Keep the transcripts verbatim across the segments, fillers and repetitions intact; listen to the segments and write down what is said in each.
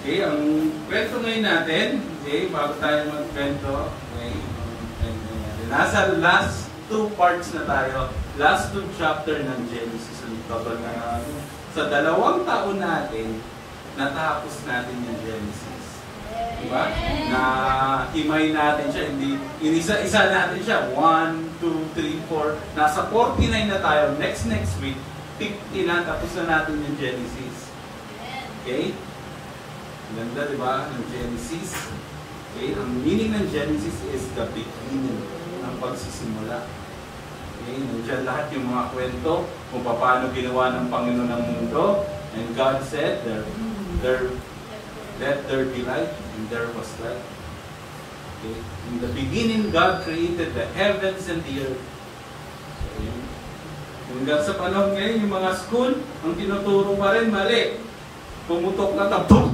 Okay, ang kwento ngayon natin, okay, bago tayo magkwento, okay, nasa last two parts na tayo, last two chapter ng Genesis. Sa dalawang taon natin, natapos natin yung Genesis. Diba? Na himay natin siya, hindi, inisa-isa natin siya, one, two, three, four, nasa forty-nine na tayo, next next week, fifty na, tapos na natin yung Genesis. Okay? Ganda, di ba, ng Genesis? Okay? Ang meaning ng Genesis is the beginning ng pagsisimula. Okay? Nandiyan lahat yung mga kwento kung paano ginawa ng Panginoon ng mundo. And God said, there, there, let there be light, and there was light. Okay? In the beginning, God created the heavens and the earth. Okay? Hanggang sa panahon ngayon, yung mga school, ang tinuturo pa rin, mali. Pumutok na tabok.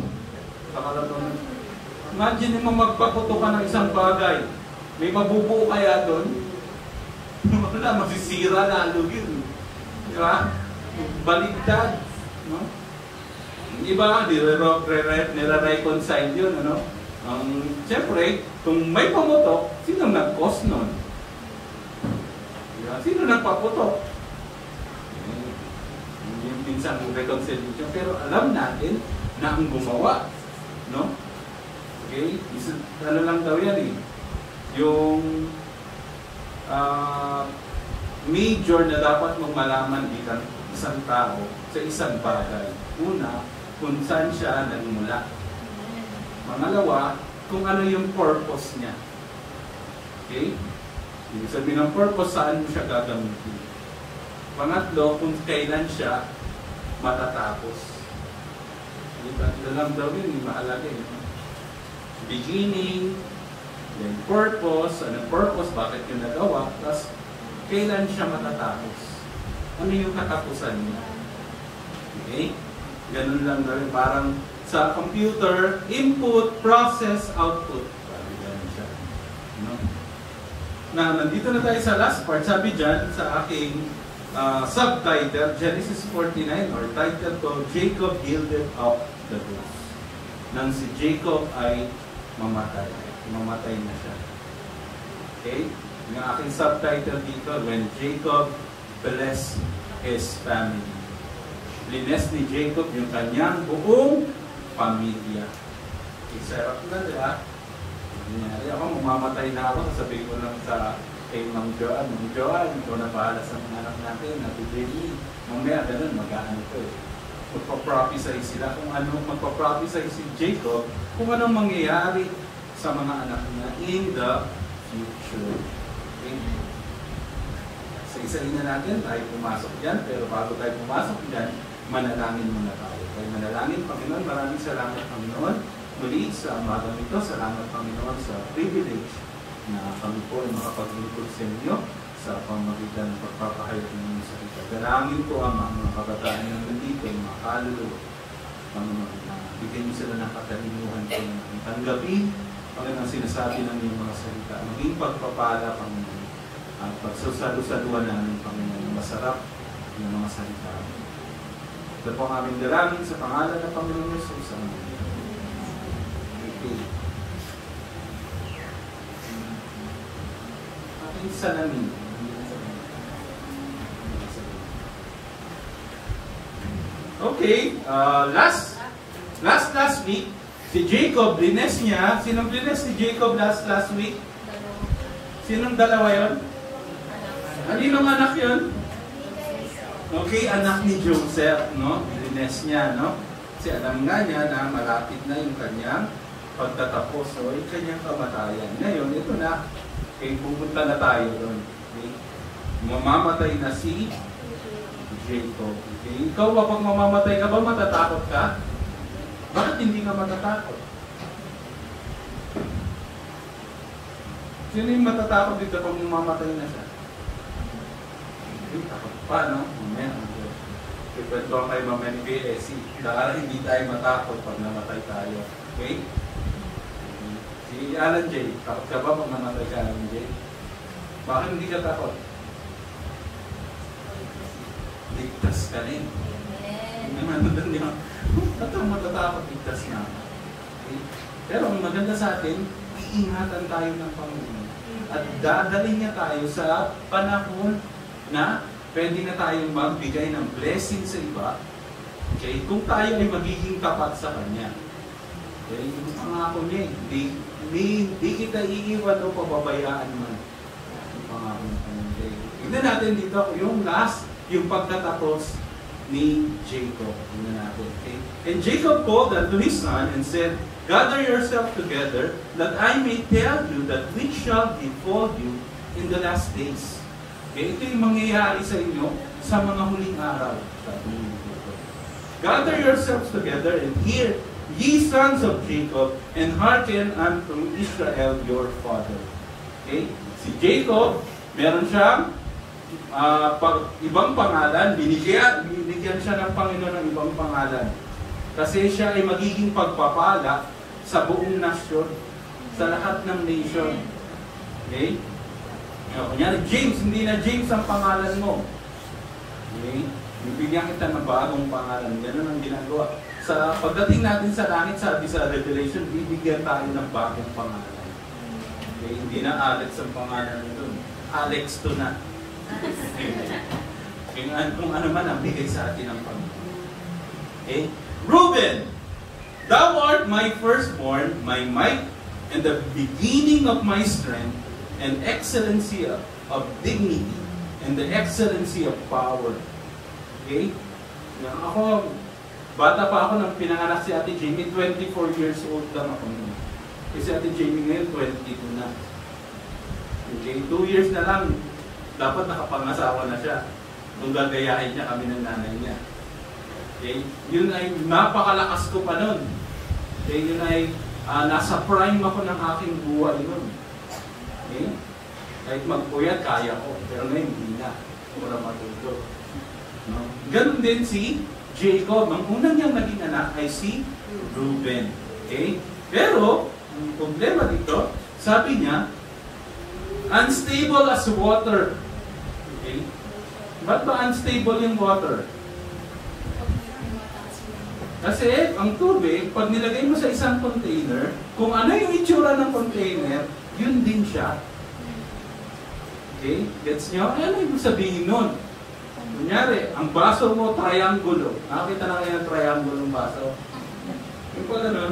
Imagine mo magpaputok ka ng isang bagay. May mabubuo kaya doon? Wala, masisira lalo yun. Di ba? Baligtad. No? Iba, nire-reconcile yun. Ano? Um, Siyempre, kung may pamutok, sino nag-cause nun? Diba? Sino nagpaputok? Yung pinsang reconciliation. Pero alam natin na ang gumawa. No? Okay? Isa, ano lang daw yan eh. Yung uh, major na dapat mong malaman bilang isang tao sa isang bagay. Una, kung saan siya nagmula. Pangalawa, kung ano yung purpose niya. Okay? Ibig sabihin ng purpose, saan mo siya gagamitin. Pangatlo, kung kailan siya matatapos. Ito lang daw yun, mahalaga yun. Beginning, then purpose, anong purpose, bakit yung nagawa, tapos kailan siya matatapos. Ano yung katapusan niya? Okay? Ganun lang daw yun. Parang sa computer, input, process, output. Parang ganun siya. No? Na, nandito na tayo sa last part. Sabi dyan sa aking uh, subtitle, Genesis forty-nine, or title ko, Jacob Yielded Up the Ghost. Nang si Jacob ay mamatay. Mamatay na siya. Okay? Yung aking subtitle dito, when Jacob blessed his family. Bless ni Jacob yung kanyang buong pamilya. Okay, sarap na, di ba? Nangyari ako, mamamatay na ako, sasabihin ko lang sa kay Mang Joan, Mang Joan, ikaw na bahala sa mga anak natin, natutuli. Mamaya, ganun, mag-ano ko eh. Magpa-prophesy sila kung ano, magpa-prophesy si Jacob kung anong mangyayari sa mga anak niya in the future. Okay? Sa isa-isa na natin, tayo pumasok dyan, pero bago tayo pumasok dyan, manalangin muna tayo. Kaya manalangin, Panginoon, maraming salamat, Panginoon. Muli sa umagang ito, salamat, Panginoon, sa privilege na kami po ay makapaglingkod sa inyo sa pamagitan ng pagpapahayag ng inyong salita. Dalangin ko ang mga kabataan na nandito, mga kaluluwa. Panginoon, na bigyan niyo sila ng katalinuhan ko ng tanggapin, Panginoon, sinasabi ng iyong mga salita. Maging pagpapala, Panginoon, at pagsusalu-saluan namin, Panginoon, masarap ng mga salita. Ito po ang aming dalangin sa pangalan ng Panginoon Jesus. Amen. Okay. Ating salamin. Okay, uh, last last last week, si Jacob, blines niya. Sinong blines ni Jacob last last week? Sinong dalawa yun? Aninong anak yun? Okay, anak ni Joseph, no? Blines niya, no? Kasi alam nga niya na malapit na yung kanyang pagtatapos o yung kanyang kamatayan. Ngayon, ito na. Okay, pupunta na tayo doon. Okay? Mamamatay na si Jacob. Okay? Ikaw ba pag mamamatay ka ba, matatakot ka? Bakit hindi ka matatakot? Sino yung matatakot dito pag mamamatay na siya? Okay, takot pa, no? Mamaya. Ipwento kay Mama ni B S C. Para hindi tayo matakot pag namatay tayo. Okay? Si Alan J, takot ka ba pag namatay ka, Alan J? Bakit hindi ka takot? Ligtas ka rin. Hindi naman doon niya. Ba't ang matatakot, ligtas na? Okay? Pero ang maganda sa atin, iingatan tayo ng Panginoon. At dadalhin niya tayo sa panahon na pwede na tayong magbigay ng blessing sa iba. Okay? Kung tayo ay magiging tapat sa Kanya. Okay? Yung pangako niya, hindi, hindi, hindi kita iiwan o pababayaan man. Yung pangako niya. Okay? Tignan natin dito, yung last, yung pagtatapos ni Jacob. Tignan natin. Okay? And Jacob called unto his son and said, Gather yourself together, that I may tell you that which shall befall you in the last days. Okay? Ito yung mangyayari sa inyo sa mga huling araw. Gather yourselves together and hear, ye sons of Jacob, and hearken unto Israel your father. Okay? Si Jacob, meron siyang uh, pag, ibang pangalan, binigyan, binigyan siya ng Panginoon ng ibang pangalan. Kasi siya ay magiging pagpapala sa buong nasyon, sa lahat ng nation. Okay? O, kunyari, James, hindi na James ang pangalan mo. Okay? Bibigyan kita ng bagong pangalan. Ganun ang ginagawa. Sa pagdating natin sa langit, sabi sa Revelation, bibigyan tayo ng bagong pangalan. Okay? Hindi na Alex ang pangalan nito. Alex to na. Okay? Kung ano man ang bigay sa atin ng Panginoon. Okay? Reuben, thou art my firstborn, my might, and the beginning of my strength, and excellency of, of dignity, and the excellency of power. Okay? Ako, bata pa ako nang pinanganak si Ate Jamie, twenty-four years old lang ako nun. Kasi Ate Jamie ngayon, twenty-two na. Okay? Two years na lang, dapat nakapangasawa na siya. Nung gagayahin niya kami ng nanay niya. Okay? Yun ay napakalakas ko pa nun. Okay? Yun ay uh, nasa prime ako ng aking buhay nun. Okay? Kahit magpuyat, kaya ko. Pero ngayon, hindi na. Wala matuto. No? Ganun din si Jacob. Ang unang niyang naging anak ay si Reuben. Okay? Pero, ang problema dito, sabi niya, unstable as water. Okay? Ba't ba unstable yung water? Kasi ang tubig, pag nilagay mo sa isang container, kung ano yung itsura ng container, yun din siya. Okay? Gets nyo? Ano yung sabihin nun? Kunyari, ang baso mo, triangulo. Nakakita na kayo ng triangulo ng baso? Yung pala nun,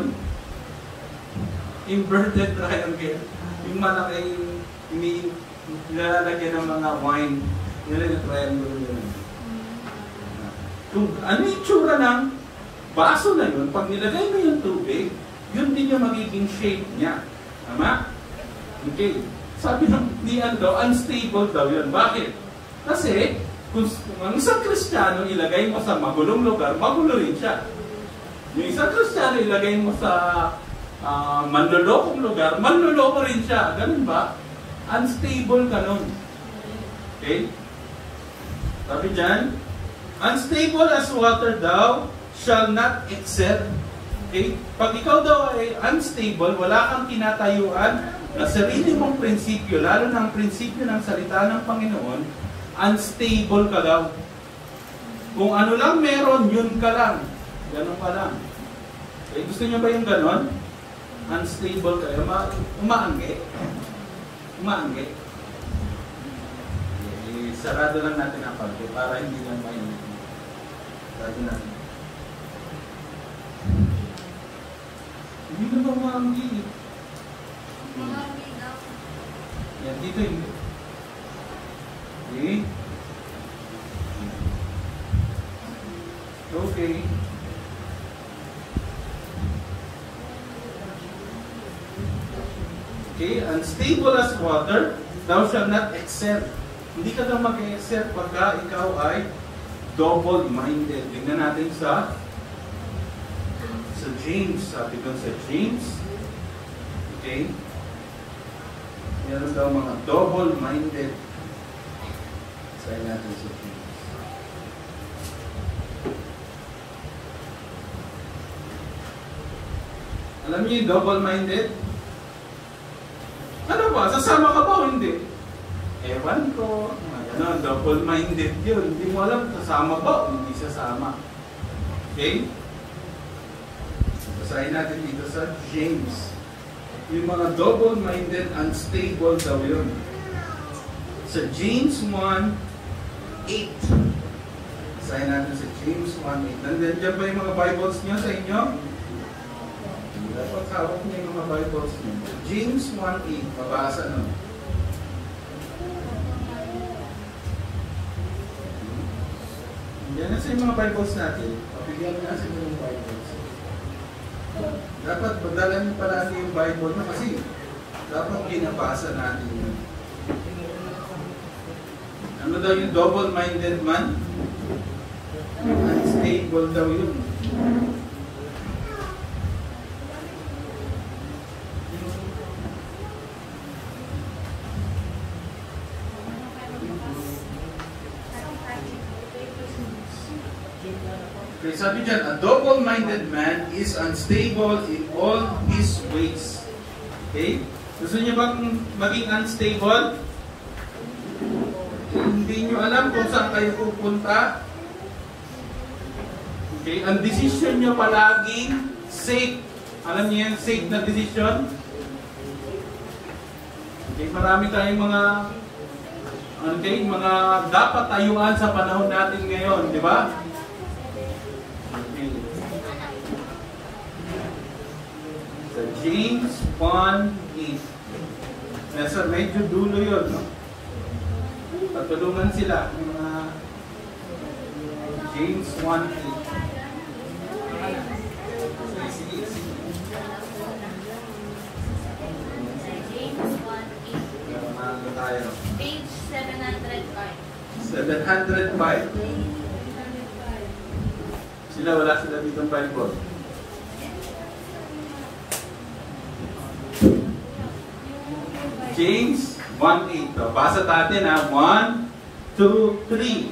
inverted triangle. Yung malaki, nilalagyan ng mga wine, nilalagyan ng triangulo yun. Kung ano yung itsura ng baso na yun, pag nilagay mo yung tubig, yun din yung magiging shape niya. Tama? Okay. Sabi ng niyan daw, unstable daw yun. Bakit? Kasi, kung, kung ang isang Kristiyano ilagay mo sa magulong lugar, magulo rin siya. Yung isang Kristiyano ilagay mo sa uh, manlolokong lugar, manloloko rin siya. Ganun ba? Unstable ka nun. Okay? Sabi dyan, unstable as water daw, shall not excel. Okay? Pag ikaw daw ay unstable, wala kang tinatayuan na sarili mong prinsipyo, lalo na ang prinsipyo ng salita ng Panginoon, unstable ka daw. Kung ano lang meron, yun ka lang. Ganon ka lang. Okay? Gusto niyo ba yung ganon? Unstable ka. Uma umaangge. Umaangge. Okay. Sarado lang natin ang pagke para hindi lang mainit. Sarado natin. Hindi na ba maanggi? Maanggi daw. Yan, dito hindi. Okay. Okay. Okay, unstable as water, thou shalt not excel. Hindi ka daw mag-excel pagka ikaw ay double-minded. Tingnan natin sa sa James, sabi doon sa James, okay, meron daw mga double-minded. Sabi natin sa James. Alam niyo yung double-minded? Ano ba? Sasama ka ba o hindi? Ewan ko. Ano, double-minded yun. Hindi mo alam, sasama ba o hindi sasama. Okay? Basahin natin dito sa James. Yung mga double-minded, unstable daw yun. Sa James one eight. Basahin natin sa James one eight. Nandiyan dyan ba yung mga Bibles niyo sa inyo? Dapat hawak niyo yung mga Bibles niyo. James one eight. Mabasa nun. Yan na sa yung mga Bibles natin. Pabigyan na sa yung Bibles. Dapat magdala niyo palagi yung Bible na kasi dapat ginabasa natin yun. Ano daw yung double-minded man? Unstable daw yun. Okay, sabi dyan, a double-minded man is unstable in all his ways. Okay? Gusto niyo bang maging unstable? Hindi niyo alam kung saan kayo pupunta. Okay? Ang decision niyo palaging safe. Alam niyo yan, safe na decision? Okay, marami tayong mga okay, mga dapat tayuan sa panahon natin ngayon, di ba? Sa James one eight. Nasa medyo dulo yun, no? Patulungan sila ng mga James one eight. Sige, sige, sige. James one eight. Ano tayo? Page seven hundred five. seven hundred five. Sila, wala sila ditong Bible. James one eight. Basa natin ha. one, two, three.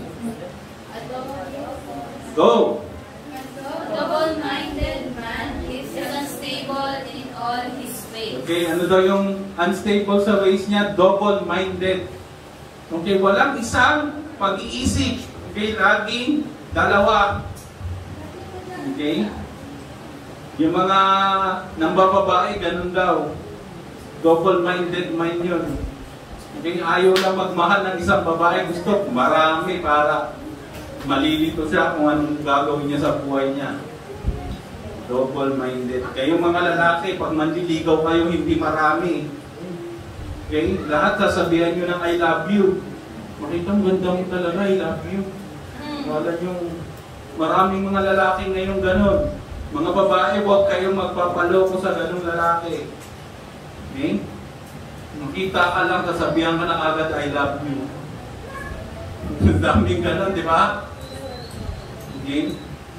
Go! Double-minded man is unstable in all his ways. Okay, ano daw yung unstable sa ways niya? Double-minded. Okay, walang isang pag-iisip. Okay, laging dalawa. Okay? Yung mga nambababae, ganun daw. Double-minded mind yun. Okay, ayaw na magmahal ng isang babae. Gusto marami para malilito siya kung anong gagawin niya sa buhay niya. Double-minded. Kayong mga lalaki, pag manliligaw kayo, hindi marami. Okay? Lahat sasabihan nyo ng I love you. Makita mo, ganda mo talaga, I love you. Wala yung maraming mga lalaki ngayon ganon. Mga babae, huwag kayong magpapaloko sa ganong lalaki. Okay? Makita ka lang, sasabihan ka na agad, I love you. Daming ganon, di ba? Okay?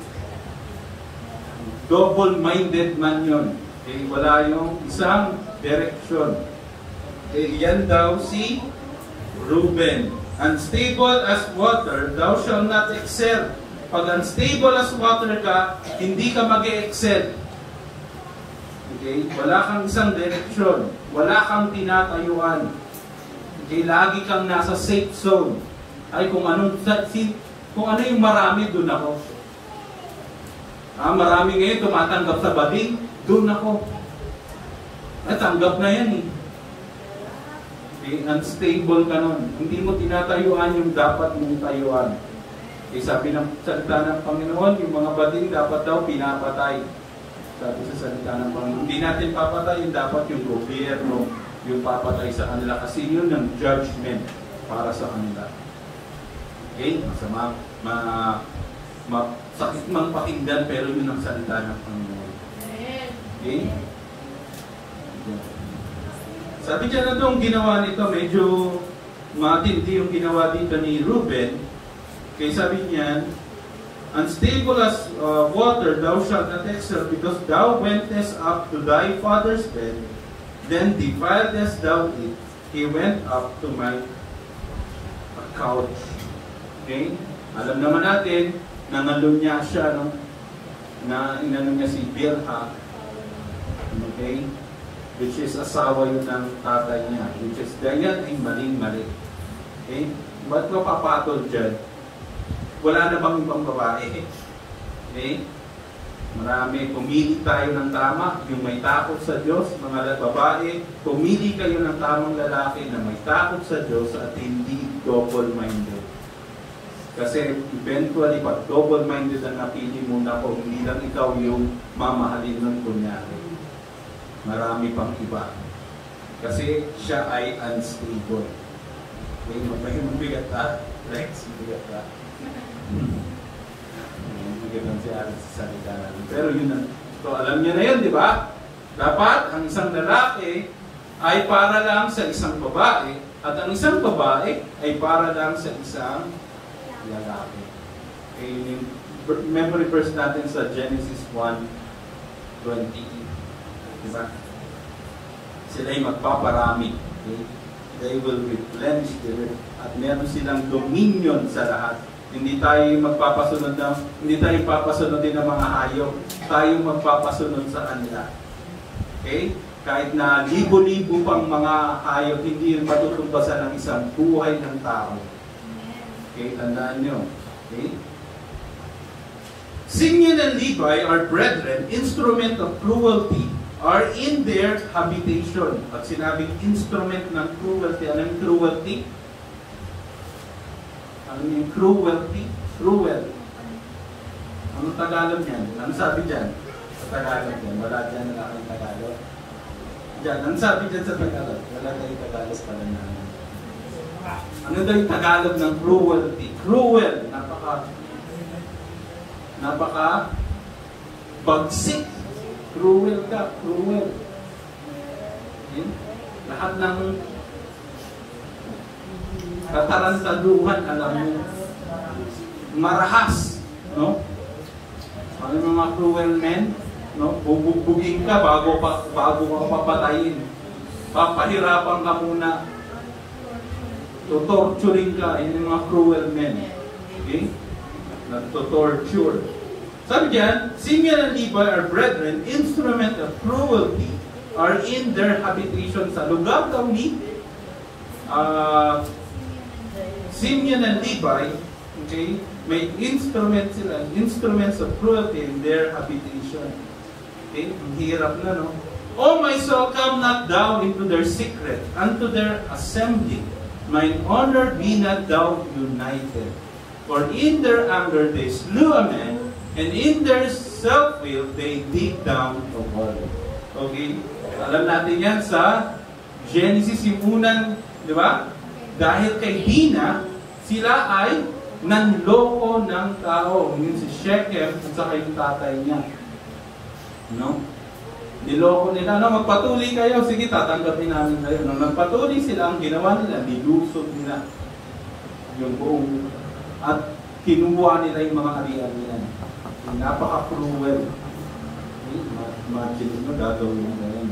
Double-minded man yun. Okay? Wala yung isang direction. Okay? Yan daw si Reuben. Unstable as water, thou shalt not excel. Pag unstable as water ka, hindi ka mag-e-excel. Okay? Wala kang isang direksyon. Wala kang tinatayuan. Okay? Lagi kang nasa safe zone. Ay, kung anong kung ano yung marami, dun ako. Ah, marami ngayon tumatanggap sa bading, dun ako. Ay, tanggap na yan eh. Okay? Unstable ka nun. Hindi mo tinatayuan yung dapat mong tayuan. Okay, sabi ng salita ng Panginoon, yung mga bading dapat daw pinapatay. Sabi sa salita ng Panginoon, hindi natin papatay, yung dapat yung gobyerno, yung papatay sa kanila. Kasi yun ang judgment para sa kanila. Okay? Masama, ma, ma, sakit mang pakinggan, pero yun ang salita ng Panginoon. Okay? Sabi dyan na itong ginawa nito, medyo matindi yung ginawa dito ni Reuben. Kaya sabi niyan, unstable as uh, water, thou shalt not excel, because thou wentest up to thy father's bed, then defiledest thou it. He went up to my couch. Okay? Alam naman natin, nangalun niya siya, no? Na inano niya si Bilha. Okay? Which is asawa yun ng tatay niya. Which is, ganyan ay maling-mali. Okay? Ba't ka papatol dyan? Wala na bang ibang babae? Okay? Marami, pumili tayo ng tama, yung may takot sa Diyos, mga babae, pumili kayo ng tamang lalaki na may takot sa Diyos at hindi double-minded. Kasi eventually, pag double-minded ang napili mo na kung hindi lang ikaw yung mamahalin nun kunyari. Marami pang iba. Kasi siya ay unstable. Okay, mabigat ka? Rex, mabigat ka? Mabigat lang si Alex sa salita namin. Pero yun na, so alam niyo na yun, di ba? Dapat ang isang lalaki ay para lang sa isang babae at ang isang babae ay para lang sa isang lalaki. Okay, yung memory verse natin sa Genesis one twenty. Diba? Sila ay magpaparami. Okay? They will replenish the earth. At meron silang dominion sa lahat. Hindi tayo magpapasunod ng, hindi tayo papasunod din ng mga hayop. Tayo magpapasunod sa kanila. Okay? Kahit na libo-libo pang mga hayop, hindi yung matutumbasan ng isang buhay ng tao. Okay? Tandaan nyo. Okay? Simeon and Levi are brethren, instrument of cruelty, are in their habitation. At sinabing instrument ng cruelty. Ano yung cruelty? Ano yung cruelty? Cruel. Ano Tagalog niyan? Ano sabi dyan? Sa Tagalog yan. Wala dyan na aking Tagalog. Dyan. Ano sabi dyan sa Tagalog? Wala tayong Tagalog pala na. Ano daw yung Tagalog ng cruelty? Cruel. Napaka napaka bagsik. Cruel ka, cruel. Yun. Lahat ng katarantaduhan, alam mo, marahas, no? Ano yung mga cruel men, no? Bubugbugin ka bago pa, bago ka papatayin. Papahirapan ka muna. Tutorturing ka, yun yung mga cruel men. Okay? Nagtutorture. Sabi diyan, Simeon and Levi are brethren, instrument of cruelty, are in their habitation. Sa lugar daw ni uh, Simeon and Levi, okay, may instrument sila, instruments of cruelty in their habitation. Okay, ang hirap na, no? O my soul, come not thou into their secret, unto their assembly. Mine honor be not thou united. For in their anger they slew a man, and in their self-will, they dig down a wall. Okay? Alam natin yan sa Genesis, yung unang, di ba? Dahil kay Dina, sila ay nanloko ng tao. Yun si Shechem at saka yung tatay niya. No? Niloko nila. No, magpatuloy kayo. Sige, tatanggapin namin kayo. Nung nagpatuloy sila, ang ginawa nila, nilusog nila yung buong at kinuha nila yung mga ari-arian. Napaka-cruel. Okay? Imagine mo, gagawin mo ganyan.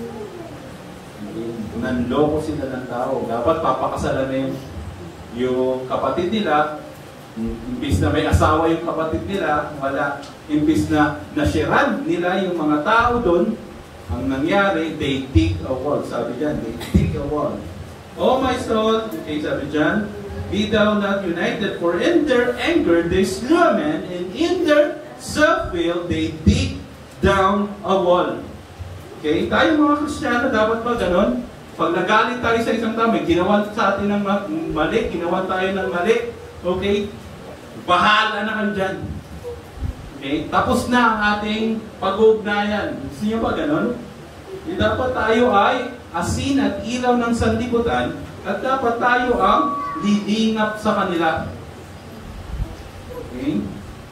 Okay? Nanloko sila ng tao. Dapat papakasalan na yung, yung kapatid nila. Imbis na may asawa yung kapatid nila, wala. Imbis na nasirad nila yung mga tao doon, ang nangyari, they dig a wall. Sabi dyan, they dig a wall. Oh my soul, okay, sabi dyan, be thou not united, for in their anger they slew a man, and in their self-will they dig down a wall. Okay? Tayo mga Kristiyano, dapat ba ganon? Pag nagalit tayo sa isang tao, may ginawa sa atin ng mali, ginawa tayo ng mali, okay? Bahala na kayo dyan. Okay? Tapos na ang ating pag-ugnayan. Gusto niyo ba ganon? E dapat tayo ay asin at ilaw ng sanlibutan, at dapat tayo ang lilingap sa kanila. Okay?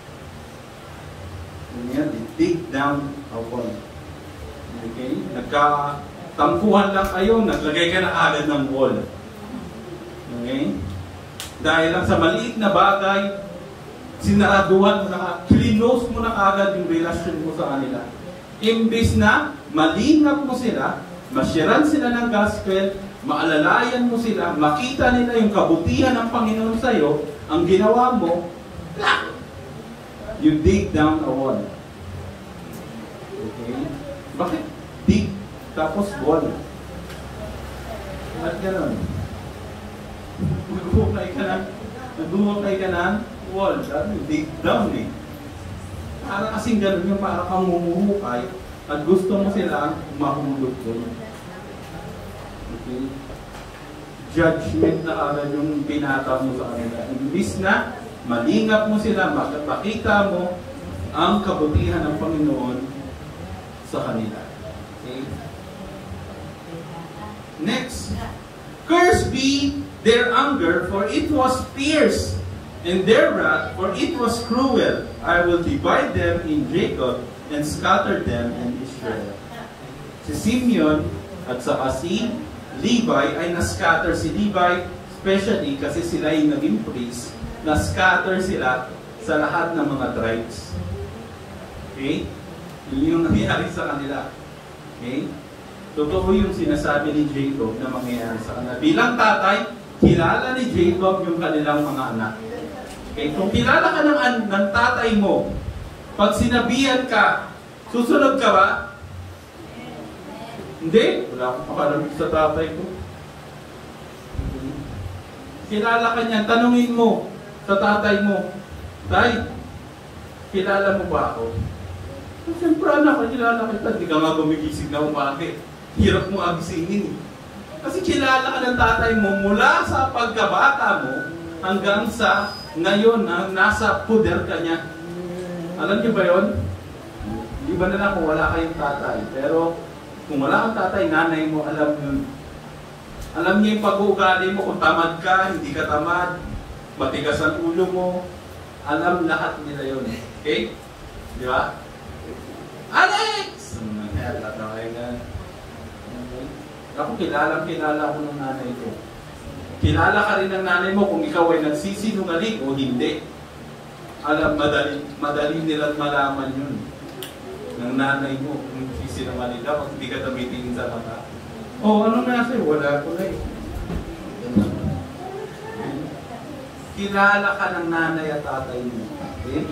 Yan, dig down a wall. Okay? Nagkatampuhan lang kayo, naglagay ka na agad ng wall. Okay? Dahil lang sa maliit na bagay, sinaraduhan mo na, clinose mo na agad yung relasyon mo sa kanila. Imbis na malingap mo sila, masyaran sila ng gospel, maalalayan mo sila, makita nila yung kabutihan ng Panginoon sa iyo, ang ginawa mo, you dig down a wall. Okay? Bakit dig tapos wall? At gano'n? Nagbuhukay ka ng nagbuhukay ka ng wall. Sabi, dig down eh. Para kasing ganun yung para kang mumuhukay at gusto mo silang mahulog doon. Okay? Judgment na agad yung pinata mo sa kanila. Imbis na malingap mo sila, makita mo ang kabutihan ng Panginoon sa kanila. Okay? Next. Cursed be their anger, for it was fierce, and their wrath, for it was cruel. I will divide them in Jacob and scatter them in Israel. Si Simeon at saka si Levi ay na-scatter. Si Levi, especially kasi sila yung naging priest, na-scatter sila sa lahat ng mga tribes. Okay? Yun yung nangyari sa kanila. Okay? Totoo yung sinasabi ni Jacob na mangyayari sa kanila. Bilang tatay, kilala ni Jacob yung kanilang mga anak. Okay? Kung kilala ka ng, ng tatay mo, pag sinabihan ka, susunod ka ba? Hindi. Wala akong pakalamig sa tatay ko. Kilala ka niyan, tanungin mo sa tatay mo, Tay, kilala mo ba ako? Siyempre anak, kilala kita. Hindi ka nga gumigising na umaga. Hirap mo agisingin. Kasi kilala ka ng tatay mo mula sa pagkabata mo hanggang sa ngayon na nasa puder ka niya. Alam niyo ba yun? Di ba na lang kung wala kayong tatay? Pero kung wala kang tatay, nanay mo, alam yun. Alam niya yung pag-uugali mo, kung tamad ka, hindi ka tamad, matigas ang ulo mo, alam lahat nila yun. Okay? Di ba? Alex! Nangyari, tatawag ka. Ako, kilalang kilala ko ng nanay ko. Kilala ka rin ng nanay mo kung ikaw ay nagsisinungaling o hindi. Alam, madali, madali nilang malaman yun. Ng nanay mo kung nagsisinungaling ka, kung hindi ka tumitingin sa mata. Oh, ano nga sa'yo? Wala ko na eh. Kilala ka ng nanay at tatay mo. Okay?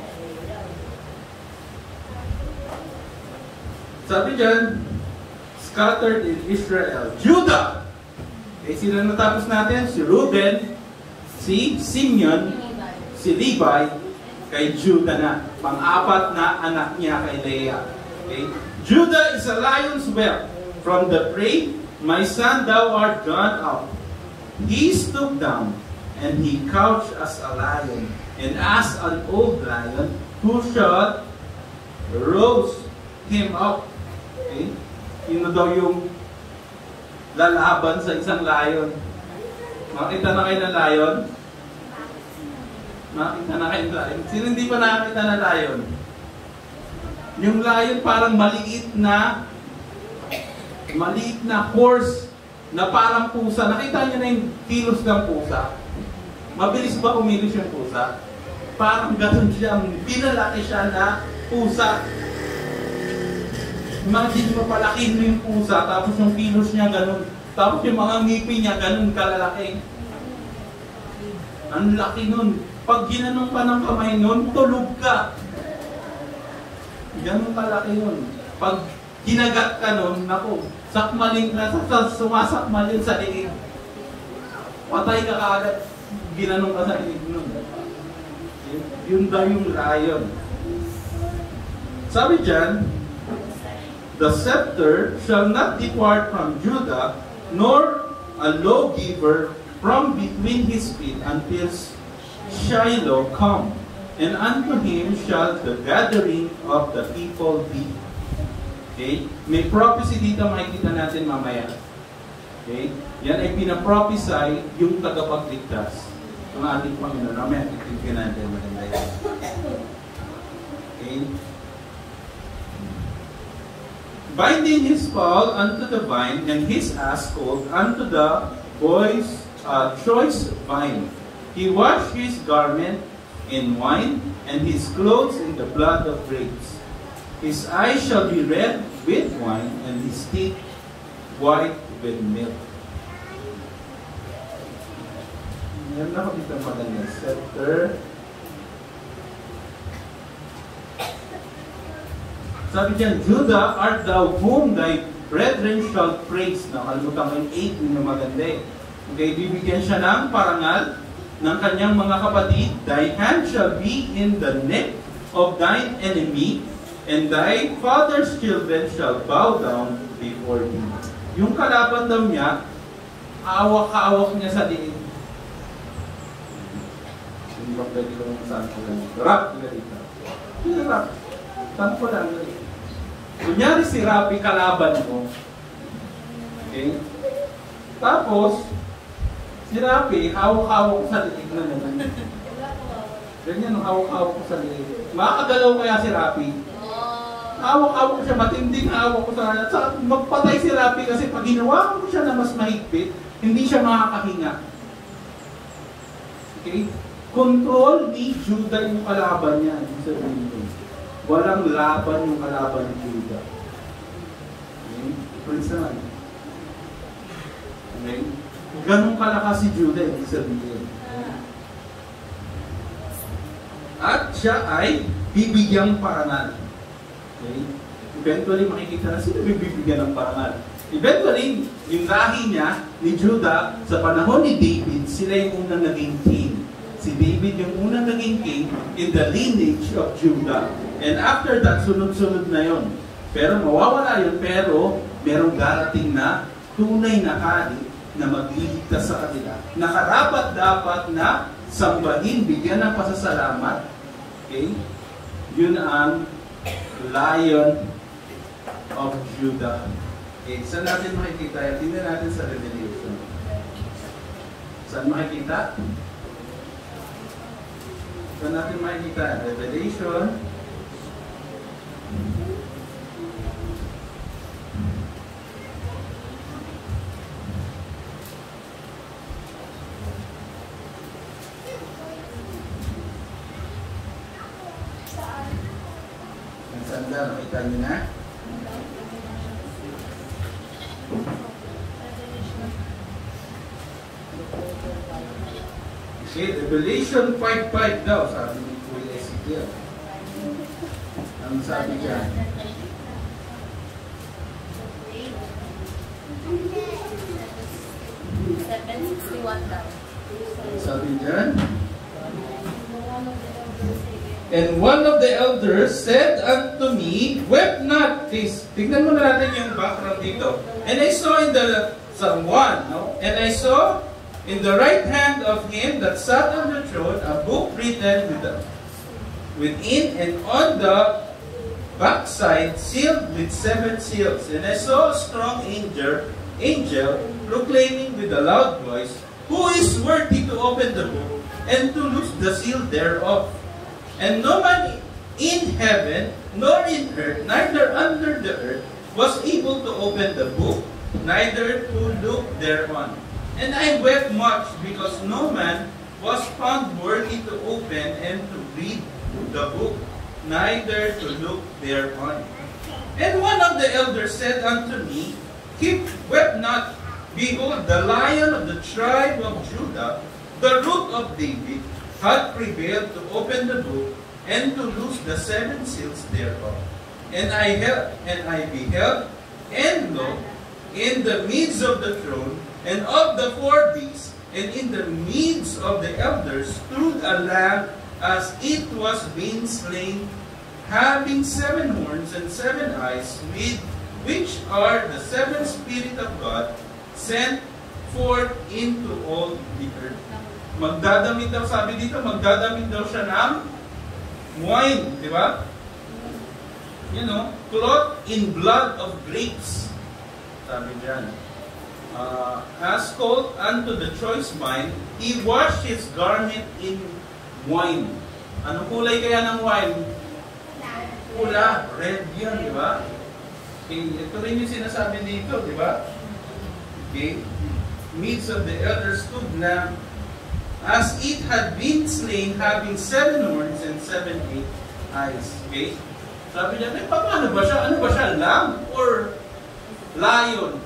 Sabi dyan, scattered in Israel. Judah! Eh, sino natapos natin? Si Reuben, si Simeon, si Levi, kay Judah na. Pang-apat na anak niya kay Leah. Okay? Judah is a lion's whelp. From the prey, my son, thou art gone out. He stooped down, and he couched as a lion, and as an old lion, who shall rouse him up. Okay? Yun daw yung lalaban sa isang lion. Makita na kayo ng lion? Makita na kayo ng lion? Sino hindi pa nakakita ng lion? Yung lion parang maliit na maliit na horse na parang pusa. Nakita niyo na yung kilos ng pusa? Mabilis ba kumilos yung pusa? Parang gano'n siya, pinalaki siya na pusa. Imagine mo, palakin mo yung pusa, tapos yung kilos niya gano'n. Tapos yung mga ngipin niya gano'n kalalaki. Ang laki nun. Pag ginanong ka ng kamay nun, tulog ka. Gano'n kalaki nun. Pag ginagat ka nun, naku, sakmalin ka, sumasakmalin sa liig. Patay ka kaagad, ginanong ka sa liig nun. Yun daw yung lion. Sabi dyan, the scepter shall not depart from Judah, nor a lawgiver from between his feet until Shiloh come, and unto him shall the gathering of the people be. Okay? May prophecy dito makikita natin mamaya. Okay? Yan ay pinaprophesy yung tagapagligtas ng ating Panginoon. Mamaya, titignan natin maganda yan. Okay? Binding his foal unto the vine, and his ass colt unto the boy's uh, choice vine. He washed his garment in wine, and his clothes in the blood of grapes. His eyes shall be red with wine, and his teeth white with milk. Meron ako dito maganda. Scepter. Sabi dyan, Judah, art thou whom thy brethren shall praise. Nakalimutan ko yung eight yung maganda eh. Okay, bibigyan siya ng parangal ng kanyang mga kapatid. Thy hand shall be in the neck of thine enemy, and thy father's children shall bow down before thee. Yung kalaban daw niya, hawak-hawak niya sa diin. Hindi ba pwede ko saan ko lang? Rap, ganito. Hindi rap. Saan ko lang? Kunyari si Rapi, kalaban mo. Okay? Tapos, si Rapi, hawak-hawak ko sa diin na naman. Ganyan, hawak-hawak ko sa diin. Makakagalaw kaya si Rapi? Hawak-hawak siya, matinding hawak ko sa kanya. Sa magpatay si Rapi kasi pag ginawa ko siya na mas mahigpit, hindi siya makakahinga. Okay? Control ni Judah yung kalaban niya. Walang laban yung kalaban ni Judah. Okay? Prince naman. Okay? Ganun kalakas si Judah, ibig sabihin. At siya ay bibigyang parangal. Okay? Eventually, makikita na sino bibigyan ng parangal. Eventually, yung lahi niya, ni Judah, sa panahon ni David, sila yung unang naging king. Si David yung unang naging king in the lineage of Judah. And after that, sunod-sunod na yon. Pero mawawala yun, pero merong darating na tunay na hari na magliligtas sa kanila. Nakarapat dapat na sambahin, bigyan ng pasasalamat. Okay? Yun ang Lion of Judah. Okay, saan natin makikita? Tingnan natin sa Revelation. Saan makikita? Saan natin makikita? Revelation. Sanda, makita nyo na? Okay, Revelation five five daw, sabi ni Kuya Ezekiel. Ang sabi dyan? seven sixty-one daw. Sabi dyan? And one of the elders said unto me, weep not. Please, tignan mo na natin yung background dito. And I saw in the Psalm one, no? And I saw in the right hand of him that sat on the throne a book written with the, within and on the backside sealed with seven seals. And I saw a strong angel, angel proclaiming with a loud voice, who is worthy to open the book and to loose the seal thereof? And no man in heaven, nor in earth, neither under the earth, was able to open the book, neither to look thereon. And I wept much, because no man was found worthy to open and to read the book, neither to look thereon. And one of the elders said unto me, keep, weep not, behold, the Lion of the tribe of Judah, the root of David, had prevailed to open the book and to loose the seven seals thereof. And I held, and I beheld, and lo, in the midst of the throne and of the four beasts, and in the midst of the elders, stood a lamb as it was being slain, having seven horns and seven eyes, with which are the seven Spirit of God, sent forth into all the earth. Magdadamit daw, sabi dito, magdadamit daw siya ng wine, di ba? You know, clothed in blood of grapes. Sabi dyan. Uh, as called unto the choice wine, he washed his garment in wine. Anong kulay kaya ng wine? Pula, red yun, di ba? Okay, ito rin yung sinasabi dito, di ba? Okay. Midst of the elders stood na as it had been slain, having seven horns and seven eight eyes. Okay? Sabi niya, eh, paano ba siya? Ano ba siya? Lamb or lion?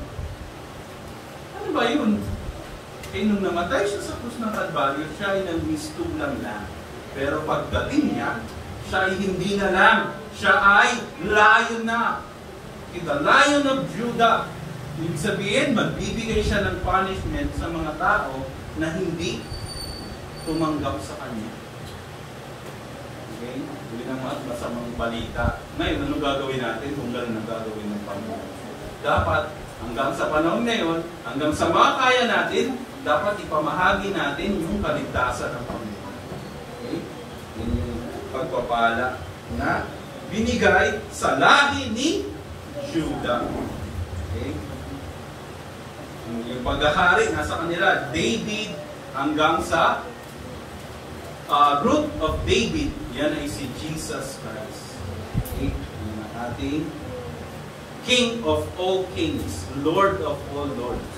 Ano ba yun? Eh, nung namatay siya sa krus ng Kalbaryo, siya ay nangmistulang lang. Pero pagdating niya, siya ay hindi na lamb. Siya ay lion na. Okay, the Lion of Judah. Ibig sabihin, magbibigay siya ng punishment sa mga tao na hindi tumanggap sa kanya. Okay? Hindi ng mga masamang balita. Ngayon, ano gagawin natin kung gano'n ang gagawin ng Panginoon? Dapat, hanggang sa panahon ngayon, hanggang sa makakaya natin, dapat ipamahagi natin yung kaligtasan ng Panginoon. Okay? Yan yung pagpapala na binigay sa lahi ni Judah. Okay? Yung paghahari nasa kanila, David hanggang sa uh, root of David, yan ay si Jesus Christ. Okay? Yan ang ating King of all kings, Lord of all lords.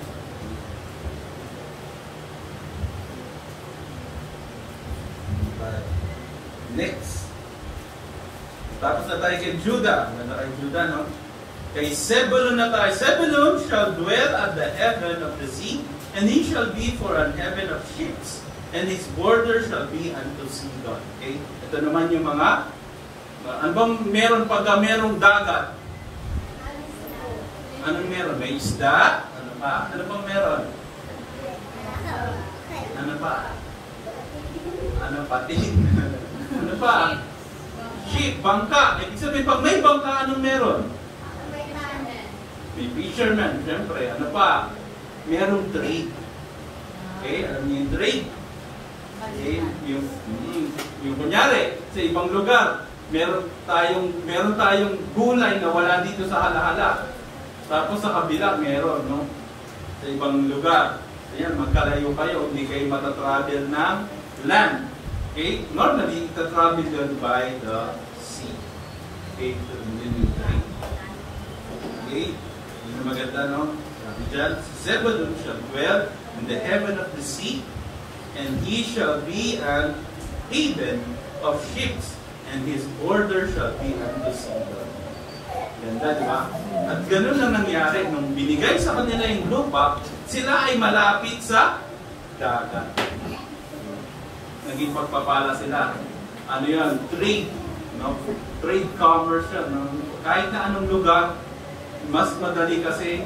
Next. Tapos na tayo kay Judah. Ganda kay Judah, no? Kay Zebulun na tayo. Zebulun shall dwell at the heaven of the sea, and he shall be for an heaven of ships, and his border shall be unto Sidon. Okay? Ito naman yung mga, ano bang meron pagka merong dagat? Anong meron? May isda? Ano pa? Ano bang meron? Ano pa? Ano pa? Ano pa? Ship, bangka. Ibig sabihin, pag may bangka, anong meron? May fisherman, siyempre. Ano pa? Merong trade. Okay? Alam niyo yung trade? Okay? Yung, yung, yung kunyari, sa ibang lugar, meron tayong, meron tayong gulay na wala dito sa halahala. Tapos sa kabila, meron, no? Sa ibang lugar. Ayan, magkalayo kayo, hindi kayo matatravel ng land. Okay? Normally, ita-travel yun by the sea. Okay? So, yun yung trade. Okay? Yun yung maganda, no? Sabi dyan, Zebulun shall dwell in the heaven of the sea, and he shall be an haven of ships, and his border shall be unto Sidon. Ganda, di ba? At ganun lang nangyari. Nung binigay sa kanila yung lupa, sila ay malapit sa dagat. Naging pagpapala sila. Ano yan? Trade. No? Trade commerce yan. No? Kahit na anong lugar, mas madali kasi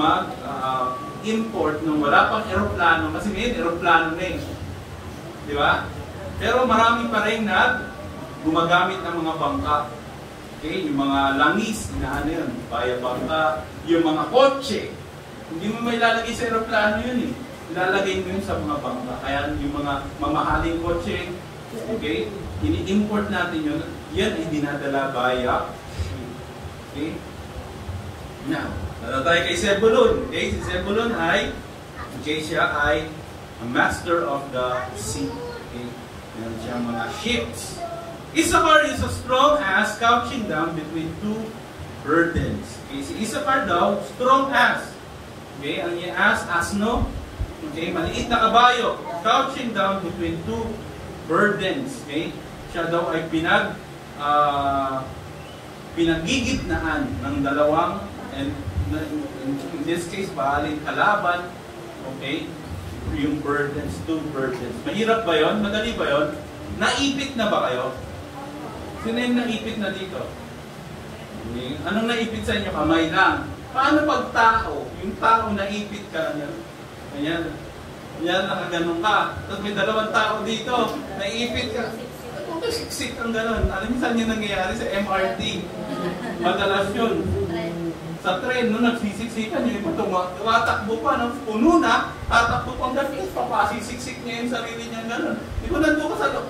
mag-import uh, nung wala pang aeroplano. Kasi ngayon, aeroplano na eh. Di ba? Pero marami pa rin na gumagamit ng mga bangka. Okay? Yung mga langis, inaano yun, baya bangka. Yung mga kotse, hindi mo may lalagay sa aeroplano yun eh. Ilalagay mo yun sa mga bangka. Kaya yung mga mamahaling kotse, okay, ini-import natin yun, yan ay dinadala via ship. Okay? Now, nada tayo kay Zebulun. Okay? Si Zebulun ay, okay, siya ay a master of the sea. Okay? Meron siyang mga ships. Issachar is a strong ass couching down between two burdens. Okay? Si Issachar daw, strong ass. Okay? Ang yung ass, asno. Okay, maliit na kabayo, couching down between two burdens. Okay? Siya daw ay pinag uh, pinagigitnaan ng dalawang, and in this case, bahalin kalaban. Okay? Yung burdens, two burdens. Mahirap ba yon? Madali ba yon? Naipit na ba kayo? Sino yung naipit na dito? Okay. Anong naipit sa inyo? Kamay lang. Paano pag tao? Yung tao naipit ka na. Ayan. Ayan, nakaganon ka. Tapos may dalawang tao dito. Naipit ka. Ano siksik ang ganon? Alam niyo saan yung nangyayari? Sa M R T. Madalas yun. Sa tren, no, nagsisiksikan yung iba. Tumatakbo pa. No? Puno na. Tatakbo pang ganon. Papasisiksik niya yung sarili niya ganon. Di ba nandun ka sa loob?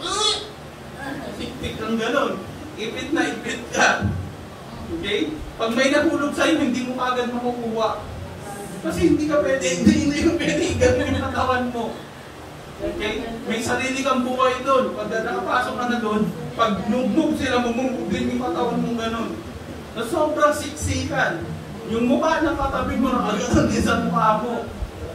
Siktik ang ganon. Ipit na ipit ka. Okay? Pag may nahulog sa'yo, hindi mo agad makukuha. Kasi hindi ka pwede, hindi, hindi ka pwede, gano'n yung katawan mo. Okay? May sarili kang buhay doon. Pag nakapasok ka na doon, pag nugmug sila, mumungkog din yung katawan mo gano'n. Na sobrang siksikan. Yung mukha ng katabi mo, nakagano'n din sa mukha mo.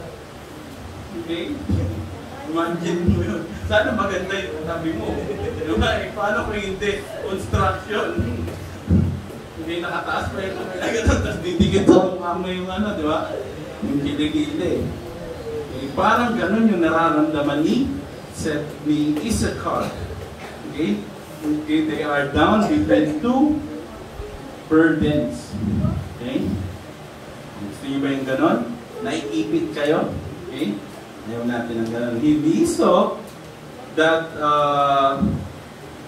Okay? Imagine mo yun. Sana maganda yung katabi mo. Diba? Eh, paano kung hindi? Construction. Hindi nakataas pa yung kamay. Tapos didikit sa mukha mo yung ano, di ba? Yung kiligili. Eh, parang ganun yung nararamdaman ni Seth, ni Issachar. Okay? Okay, they are down between two burdens. Okay? Gusto nyo ba yung ganun? Naiipit kayo? Okay? Ayaw natin ang ganun. Hindi so that uh,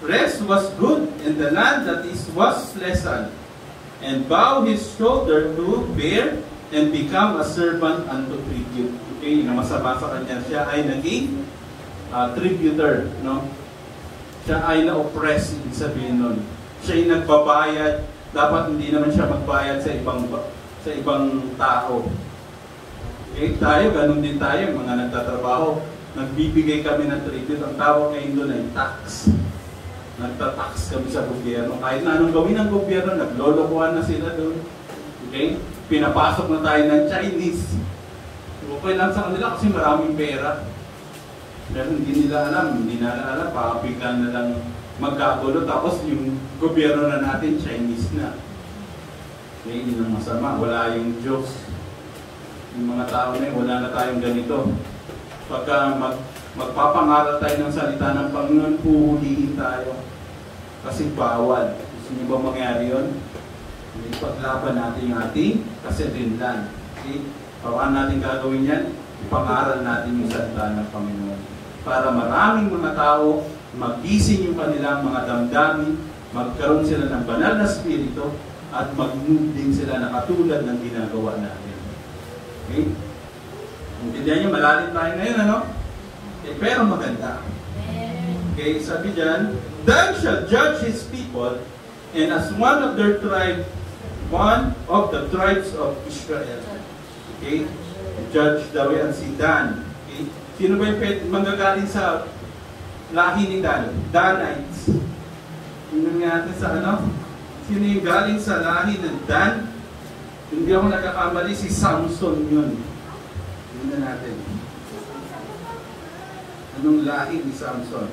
rest was good, and the land that is was pleasant, and bow his shoulder to bear, and become a servant unto tribute. Okay, na masama sa kanya, siya ay naging uh, tributor, no? Siya ay na-oppress, ibig sabihin nun. Siya ay nagbabayad, dapat hindi naman siya magbayad sa ibang sa ibang tao. Okay, tayo, ganun din tayo, mga nagtatrabaho. Nagbibigay kami ng tribute. Ang tawag ngayon doon ay tax. Nagtatax kami sa gobyerno. Kahit na anong gawin ng gobyerno, naglolokohan na sila doon. Okay? Pinapasok na tayo ng Chinese. Okay lang sa kanila kasi maraming pera. Pero hindi nila alam, hindi nila alam, pakapiglan na lang magkagulo. Tapos yung gobyerno na natin, Chinese na. Okay, yun ang masama. Wala yung Diyos. Yung mga tao na yun, wala na tayong ganito. Pagka mag, magpapangaral tayo ng salita ng Panginoon, puhulihin tayo. Kasi bawal. Gusto niyo ba mangyari yun? Ipaglaban natin yung ating kasidrinlan. Okay? Paano natin gagawin yan? Ipangaral natin yung salita ng Panginoon. Para maraming mga tao magising yung kanilang mga damdamin, magkaroon sila ng banal na spirito, at mag-move din sila na katulad ng ginagawa natin. Okay? Intindihan niyo, malalim tayo ngayon, ano? Okay, pero maganda. Okay, sabi dyan, "Then shall judge his people, and as one of their tribe, one of the tribes of Israel." Okay? Judge daw yan si Dan. Okay? Sino ba yung manggagaling sa lahi ni Dan? Danites. Sino nga natin sa ano? Sino yung galing sa lahi ng Dan? Hindi ako nagkakamali, si Samson yun. Tingnan natin. Anong lahi ni Samson?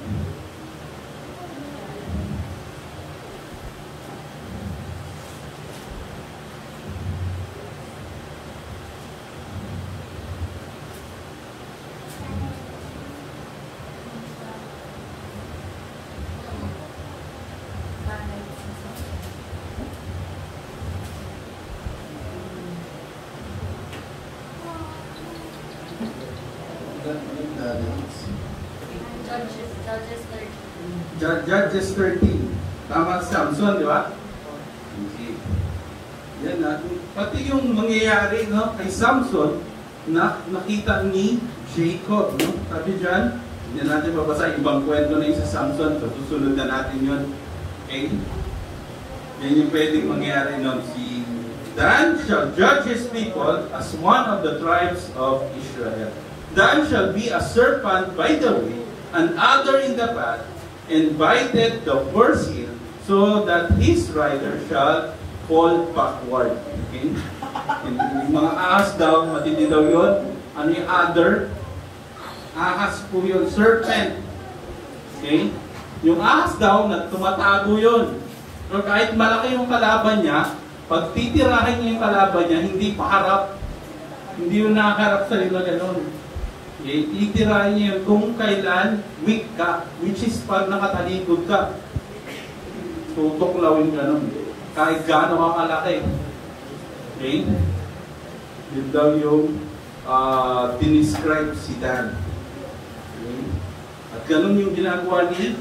Judges, Judges thirteen. Judges thirteen. Tama si Samson, di ba? Okay. Yan na. Pati yung mangyayari, no, kay Samson, na nakita ni Jacob, no? Sabi dyan, hindi natin babasa ibang kwento na yung sa Samson, so susunod na natin yun. Okay? Yan yung pwedeng mangyayari, no? Si Dan shall judge his people as one of the tribes of Israel. Dan shall be a serpent by the way, and other in the path, and bited the horse heel, so that his rider shall fall backward. Okay? And yung mga ahas daw, matindi daw yun. Ano yung other? Ahas po yun, serpent. Okay? Yung ahas daw, tumatago yun. So kahit malaki yung kalaban niya, pag titirahin niya yung kalaban niya, hindi paharap. Hindi yung nakaharap sa nila gano'n. Okay? Titirahin niya yun kung kailan weak ka, which is pag nakatalikod ka. Tutuklawin ka nun. Kahit gaano ka kalaki. Okay? Yun daw yung uh, dinescribe si Dan. Okay? At ganun yung ginagawa ni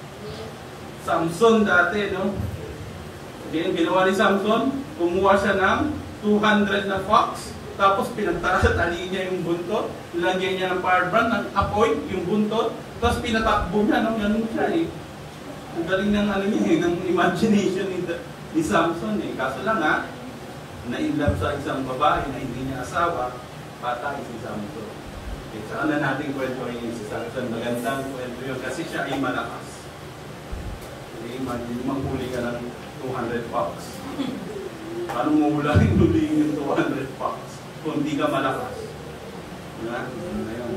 Samson dati, no? Okay, yung ginawa ni Samson, kumuha siya ng two hundred na fox, tapos pinagtatali niya yung buntot, nilagyan niya ng firebrand, ng apoy, yung buntot, tapos pinatakbo niya, no? Ganun siya eh. Ang galing ng, ano niya, eh, ng imagination ni, ni Samson eh. Kaso lang ha, na-inlove sa isang babae na hindi niya asawa, patay si Samson. Okay, saan na natin kwento yung si Samson? Magandang kwento yun kasi siya ay malakas. Okay, manghuli ka ng two hundred bucks. Paano mo hulaan huliin yung two hundred bucks kung hindi ka malakas? Diba? Ngayon,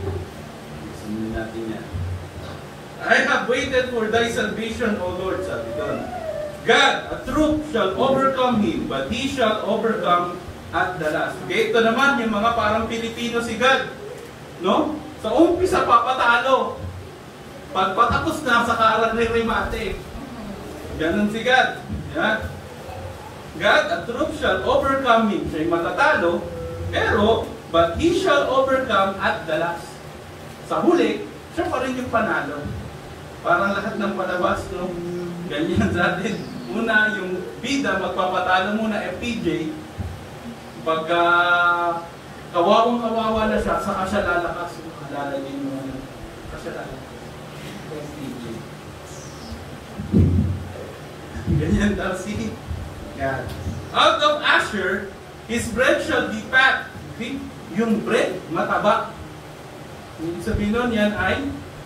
sunod natin yan. I have waited for thy salvation, O Lord, sabi doon. God, a truth shall overcome him, but he shall overcome at the last. Okay, ito naman yung mga parang Pilipino si God. No? Sa umpisa papatalo. Pagpatapos na sa karag-rimate. Ganon si God. Yeah? God, a truth shall overcome him. Siya'y matatalo, pero, but he shall overcome at the last. Sa huli, siya pa rin yung panalo. Parang lahat ng palabas, no? Ganyan sa atin. Una, yung bida, magpapatalo muna F P J. Pagka kawawang-kawawa na siya, saka siya lalakas. Lalagay mo na. Saka siya lalakas. F P J. Ganyan daw si God. Out of Asher, his bread shall be fat. See? Yung bread, mataba. Ibig sabihin nun yan ay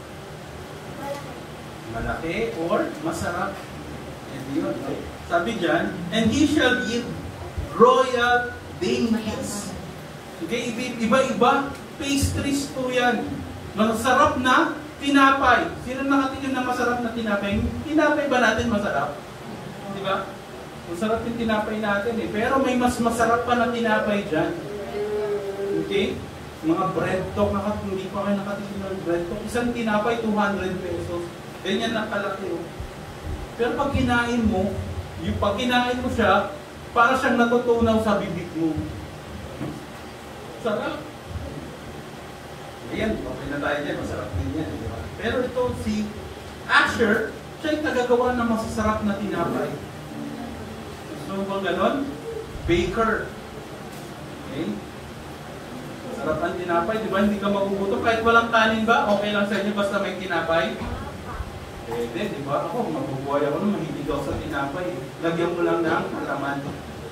malaki or masarap. And yun, no? Sabi dyan, and he shall eat royal dainties. Okay, iba-iba, pastries po yan. Masarap na tinapay. Sino nakatikim na masarap na tinapay? Tinapay ba natin masarap? Di ba? Masarap yung tinapay natin eh. Pero may mas masarap pa na tinapay dyan. Okay? Mga bread talk, hindi pa kayo nakatikim ng bread talk. Isang tinapay, two hundred pesos. Ganyan ang kalaki. Oh. Pero pag kinain mo, yung pag kinain mo siya, para siyang natutunaw sa bibig mo. Sarap. Ayan, okay na tayo dyan. Masarap din yan. Diba? Pero ito, si Asher, siya yung nagagawa ng masasarap na tinapay. So, bang ganon? Baker. Okay? Masarap ang tinapay. Diba? Hindi ka magugutom. Kahit walang kanin ba, okay lang sa inyo basta may tinapay? Pwede, di ba? Ako, mabubuhay ako nung mahilig ako sa tinapay. Lagyan mo lang ng alaman.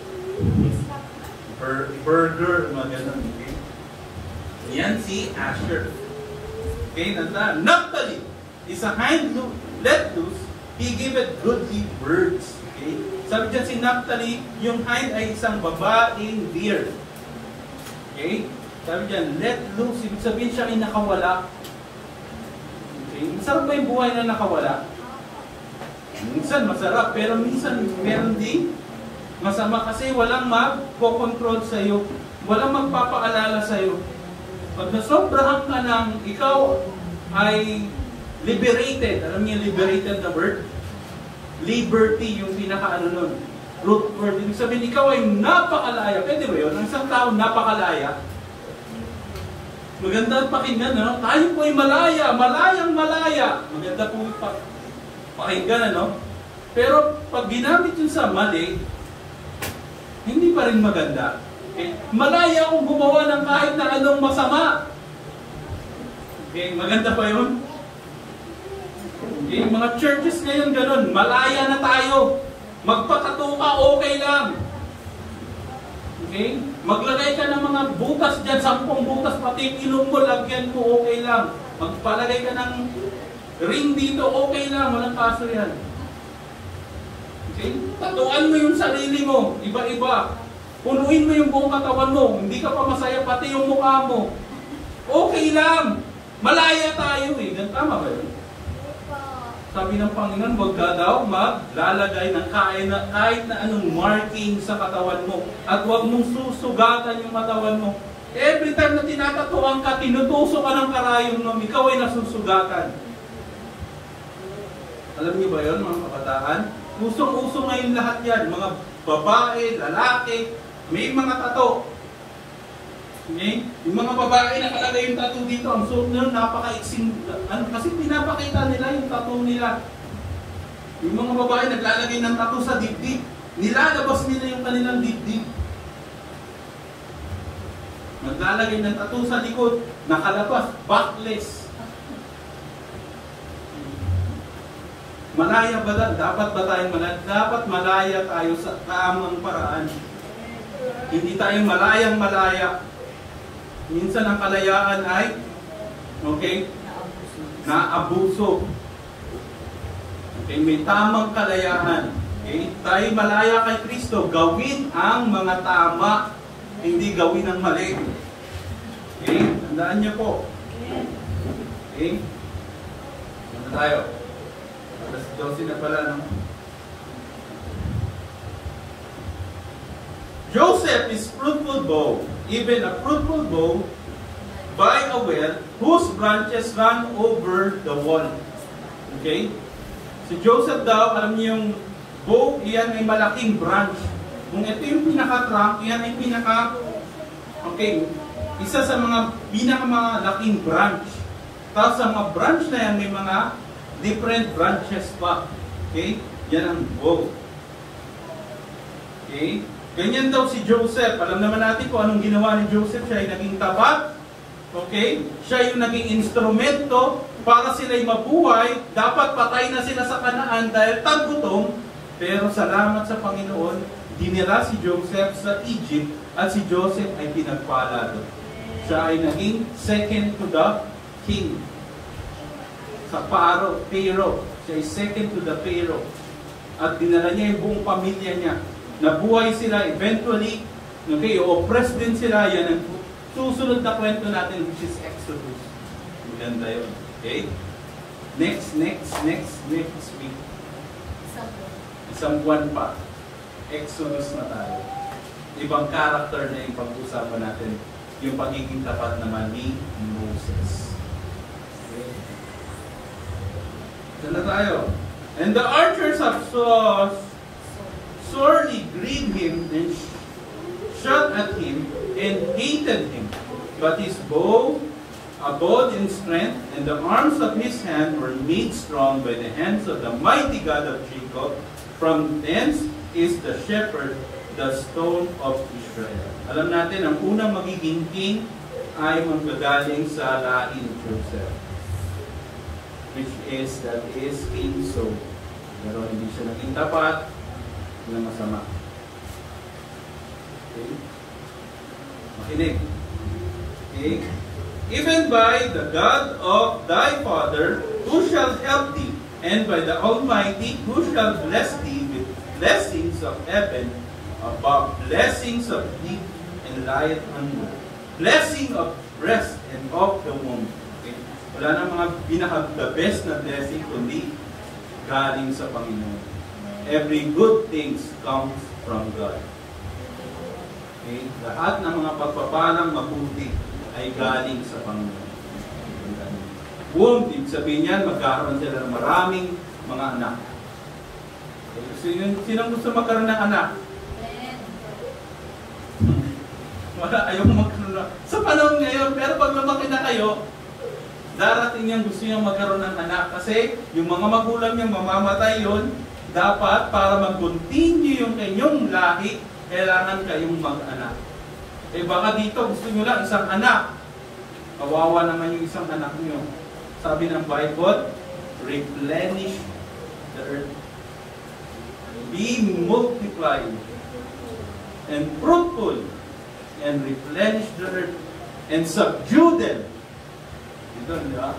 Bur burger, mga ganun. Okay? Yan si Asher. Okay, nanda. Naphtali is a hind let loose, he giveth goodly birds. Okay? Sabi dyan si Naphtali, yung hind ay isang babaeng deer. Okay? Sabi dyan, let loose, ibig sabihin siya ay nakawala. Masarap ba yung buhay na nakawala? Minsan masarap, pero minsan meron din masama kasi walang mag-control sa iyo, walang magpapaalala sa iyo. Pag nasobrahan ka ng ikaw ay liberated, alam niyo liberated na word? Liberty yung pinaka-ano nun, root word. Ibig sabihin, ikaw ay napakalaya. Pwede ba yun? Ang isang tao napakalaya. Maganda pakinggan, no? Tayo po ay malaya, malayang malaya. Maganda po pa pakinggan, ano? Pero pag ginamit yun sa mali, hindi pa rin maganda. Okay? Malaya akong gumawa ng kahit na anong masama. Okay, maganda pa yun? Okay, mga churches ngayon ganun, malaya na tayo. Magpatato ka, okay lang. Okay? Maglagay ka ng mga butas dyan, sampung butas, pati ilong mo, lagyan mo, okay lang. Magpalagay ka ng ring dito, okay lang, walang kaso yan. Okay? Tatuan mo yung sarili mo, iba-iba. Punuin mo yung buong katawan mo, hindi ka pa masaya, pati yung mukha mo. Okay lang. Malaya tayo eh. Tama ba yun? Sabi ng Panginoon, huwag ka daw maglalagay ng kahit na, kahit na anong marking sa katawan mo. At huwag mong susugatan yung katawan mo. Every time na tinatatuan ka, tinutuso ka ng karayom mo, ikaw ay nasusugatan. Alam niyo ba yun, mga kabataan? Usong-uso ngayon lahat yan. Mga babae, lalaki, may mga tato. Okay? Yung mga babae nakalagay yung tattoo dito, ang suot nila napaka-iksing, ano, kasi pinapakita nila yung tattoo nila. Yung mga babae naglalagay ng tattoo sa dibdib, nilalabas nila yung kanilang dibdib. Naglalagay ng tattoo sa likod, nakalabas, backless. Malaya ba? Dapat ba tayong malaya? Dapat malaya tayo sa tamang paraan. Hindi tayo malayang malaya. Minsan ang kalayaan ay, okay, naabuso. Okay, may tamang kalayaan. Okay, tayo malaya kay Kristo, gawin ang mga tama, hindi gawin ang mali. Okay, tandaan niyo po. Okay, ano tayo? alas dose na pala, no? Joseph is fruitful bow, even a fruitful bow by a well whose branches run over the wall. Okay? Si Joseph daw, alam niyo yung bow, iyan ay malaking branch. Kung ito yung pinaka-trunk, iyan ay pinaka, okay, isa sa mga pinakamalaking branch. Tapos sa mga branch na yan, may mga different branches pa. Okay? Yan ang both. Okay? Ganyan daw si Joseph. Alam naman natin kung anong ginawa ni Joseph. Siya ay naging tapat. Okay? Siya yung naging instrumento para sila'y mabuhay. Dapat patay na sila sa Kanaan dahil taggutom. Pero salamat sa Panginoon, dinira si Joseph sa Egypt at si Joseph ay pinagpala doon. Siya ay naging second to the king. Sa Paro, Pharaoh. Siya ay second to the Pharaoh. At dinala niya yung buong pamilya niya. Nabuhay sila eventually. Okay, oppressed din sila. Yan ang susunod na kwento natin, which is Exodus. Maganda yun. Okay? Next, next, next, next week. Isang buwan pa. Exodus na tayo. Ibang character na yung pag-usapan natin. Yung pagiging tapat naman ni Moses. Okay? Diyan na tayo. And the archers have so, sorely grieved him and shot at him and hated him. But his bow abode in strength, and the arms of his hand were made strong by the hands of the mighty God of Jacob. From thence is the shepherd, the stone of Israel. Alam natin, ang unang magiging king ay manggagaling sa lahi ni Joseph, which is, that is King Saul. Pero hindi siya naging tapat, na masama. Okay? Makinig. Okay? Even by the God of thy father, who shall help thee, and by the Almighty, who shall bless thee with blessings of heaven, above blessings of deep and light under, blessing of breast and of the womb. Okay? Wala na mga pinaka-the best na blessing, kundi galing sa Panginoon. Every good things comes from God. Okay? Lahat ng mga pagpapalang mabuti ay galing sa Panginoon. Womb, ibig sabihin yan, magkakaroon sila ng maraming mga anak. Okay? So, yun, sinong gusto magkaroon ng anak? Wala, ayaw magkaroon na. Sa panahon ngayon, pero pag lumaki na kayo, darating niyang gusto niyang magkaroon ng anak. Kasi yung mga magulang niyang mamamatay yun, dapat para mag-continue yung kanyang lahi, kailangan kayong mag-anak. Eh baka dito gusto nyo lang isang anak. Kawawa naman yung isang anak nyo. Sabi ng Bible, replenish the earth. Be multiplied and fruitful and replenish the earth and subdue them. Ito, di ba?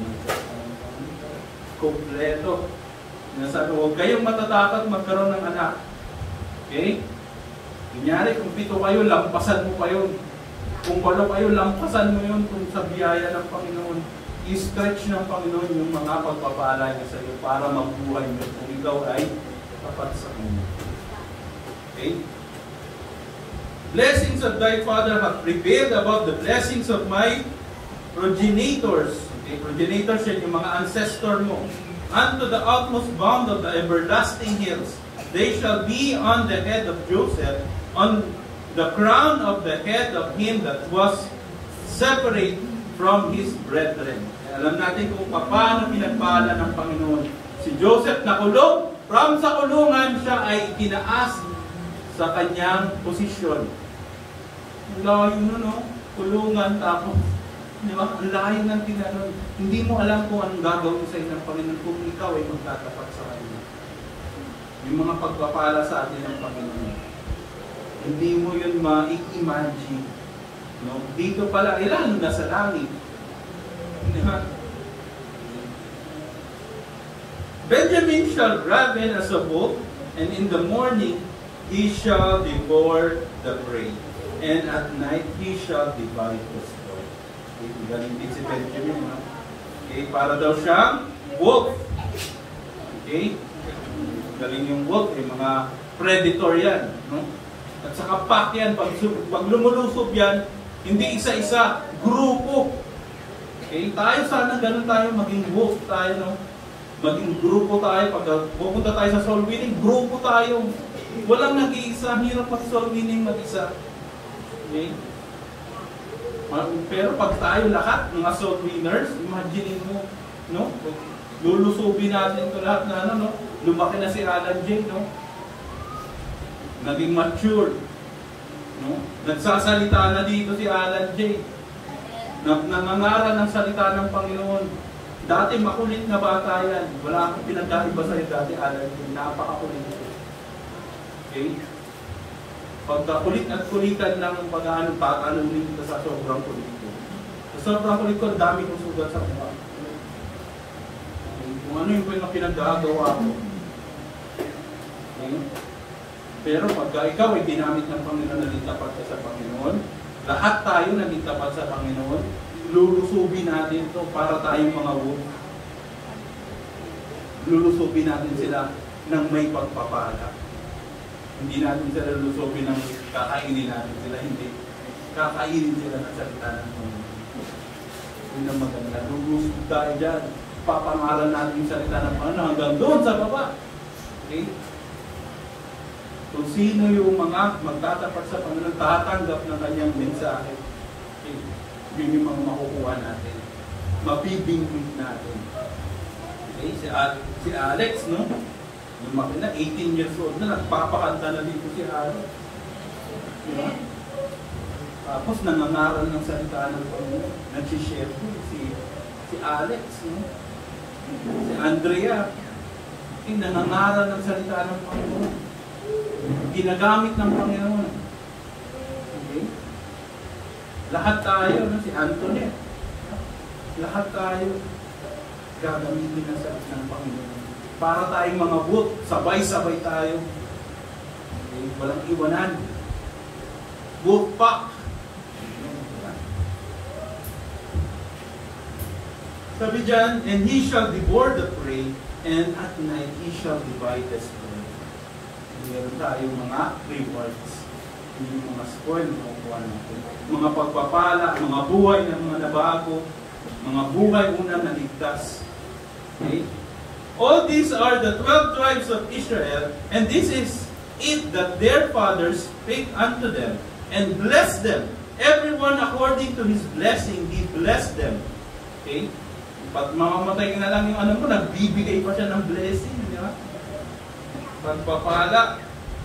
Kompleto. Sinasabi, huwag kayong matatakot magkaroon ng anak. Okay? Kunyari, kung pito kayo, lampasan mo pa yun. Kung walo kayo, lampasan mo yun kung sa biyaya ng Panginoon. I-stretch ng Panginoon yung mga pagpapala niya sa iyo para mabuhay mo kung ikaw ay tapat sa Kanya. Okay? Blessings of thy father have prevailed above the blessings of my progenitors. Okay? Progenitors yan yung mga ancestor mo. Unto the utmost bound of the everlasting hills. They shall be on the head of Joseph, on the crown of the head of him that was separate from his brethren. Alam natin kung paano pinagpala ng Panginoon. Si Joseph nakulong, from sa kulungan siya ay itinaas sa kanyang posisyon. Ang layo nun, no? Kulungan, tapos, di ba? Ang layo ng tinanon. Hindi mo alam kung anong gagawin sa inyo ng Panginoon kung ikaw ay magtatapat sa Kanya. Yung mga pagpapala sa atin ng Panginoon. Hindi mo yun ma-imagine. No? Dito pala, ilan na sa langit. Di ba? Benjamin shall raven as a wolf, and in the morning he shall devour the prey, and at night he shall divide the spoil. Okay, galing din si Benjamin. No? Okay, para daw siyang wolf. Okay? Galing yung wolf, eh, mga predator yan. No? At saka pack yan, pag, pag lumulusob yan, hindi isa-isa, grupo. Okay? Tayo sana, ganun tayo, maging wolf tayo, no? Maging grupo tayo, pag pupunta tayo sa soul winning, grupo tayo. Walang nag-iisa, hirap mag soul winning mag-isa. Okay? Pero pag tayo lahat, mga soul winners, imagine mo, no? lulusubin natin ito lahat na ano, no? Lumaki na si Alan J, no? Naging mature. No? Nagsasalita na dito si Alan J. Nangangaral ng salita ng Panginoon. Dati makulit na bata yan. Wala akong pinagkaiba sa'yo dati, Alan J. Napakakulit. Okay? Pagkakulit at kulitan ng pag-ano, tatalunin kita sa sobrang kulit ko. Sa sobrang kulit ko, dami kong sugat sa mukha. Okay? Kung ano yung pinagagawa ko. Okay? Pero pagka ikaw ay ginamit ng Panginoon, naging tapat ka sa Panginoon, lahat tayo naging tapat sa Panginoon, lulusubin natin ito para tayong mga wood. Lulusubin natin sila ng may pagpapala. Hindi natin sila lulusubin ng kakainin natin sila, hindi. Kakainin sila ng salita ng Panginoon. Yun ang maganda. Lulusub tayo dyan. Papangalan natin yung salita ng Panginoon hanggang doon sa baba. Okay? Kung sino yung mga magtatapat sa Panginoon, tatanggap ng kanyang mensahe. Okay. Yun yung mga makukuha natin. Mabibingwit natin. Okay. Si, si Alex, no? Lumaki na, eighteen years old na, nagpapakanta na dito si Alex. Diba? Tapos nangangaral ng salita ng Panginoon. Nagsishare po si, si Alex, no? Si Andrea. Okay. Nangangaral ng salita ng Panginoon. Ginagamit ng Panginoon. Okay? Lahat tayo, no? Si Antoinette. Lahat tayo gagamitin ng salita ng Panginoon. Para tayong mga boot, sabay-sabay tayo. Okay? Walang iwanan. Boot pack. Sabi dyan, and he shall devour the prey, and at night he shall divide the spoil. Meron tayong mga rewards. Hindi yung mga spoil na kukuha natin. Mga pagpapala, mga buhay na mga nabago, mga buhay unang naligtas. Okay? All these are the twelve tribes of Israel, and this is it that their fathers spake unto them, and blessed them. Everyone according to his blessing, he blessed them. Okay? Pag mamamatay ka na lang yung ano mo, nagbibigay pa siya ng blessing. Di ba? Pagpapala.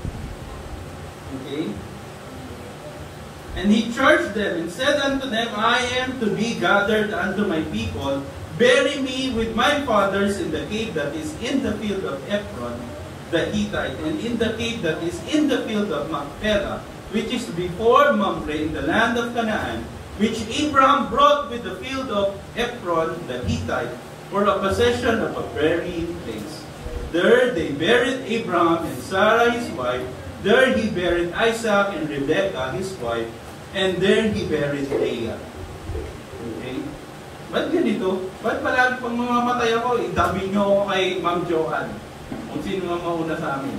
Okay? And he charged them and said unto them, I am to be gathered unto my people. Bury me with my fathers in the cave that is in the field of Ephron, the Hittite, and in the cave that is in the field of Machpelah, which is before Mamre in the land of Canaan, which Abraham brought with the field of Ephron, the Hittite, for a possession of a burying place. There they buried Abraham and Sarah his wife. There he buried Isaac and Rebekah his wife. And there he buried Leah. Okay? Ba't ganito? Ba't palagi pag mamamatay ako, itabi nyo ako kay Ma'am Joanne? Kung sino ang mauna sa amin.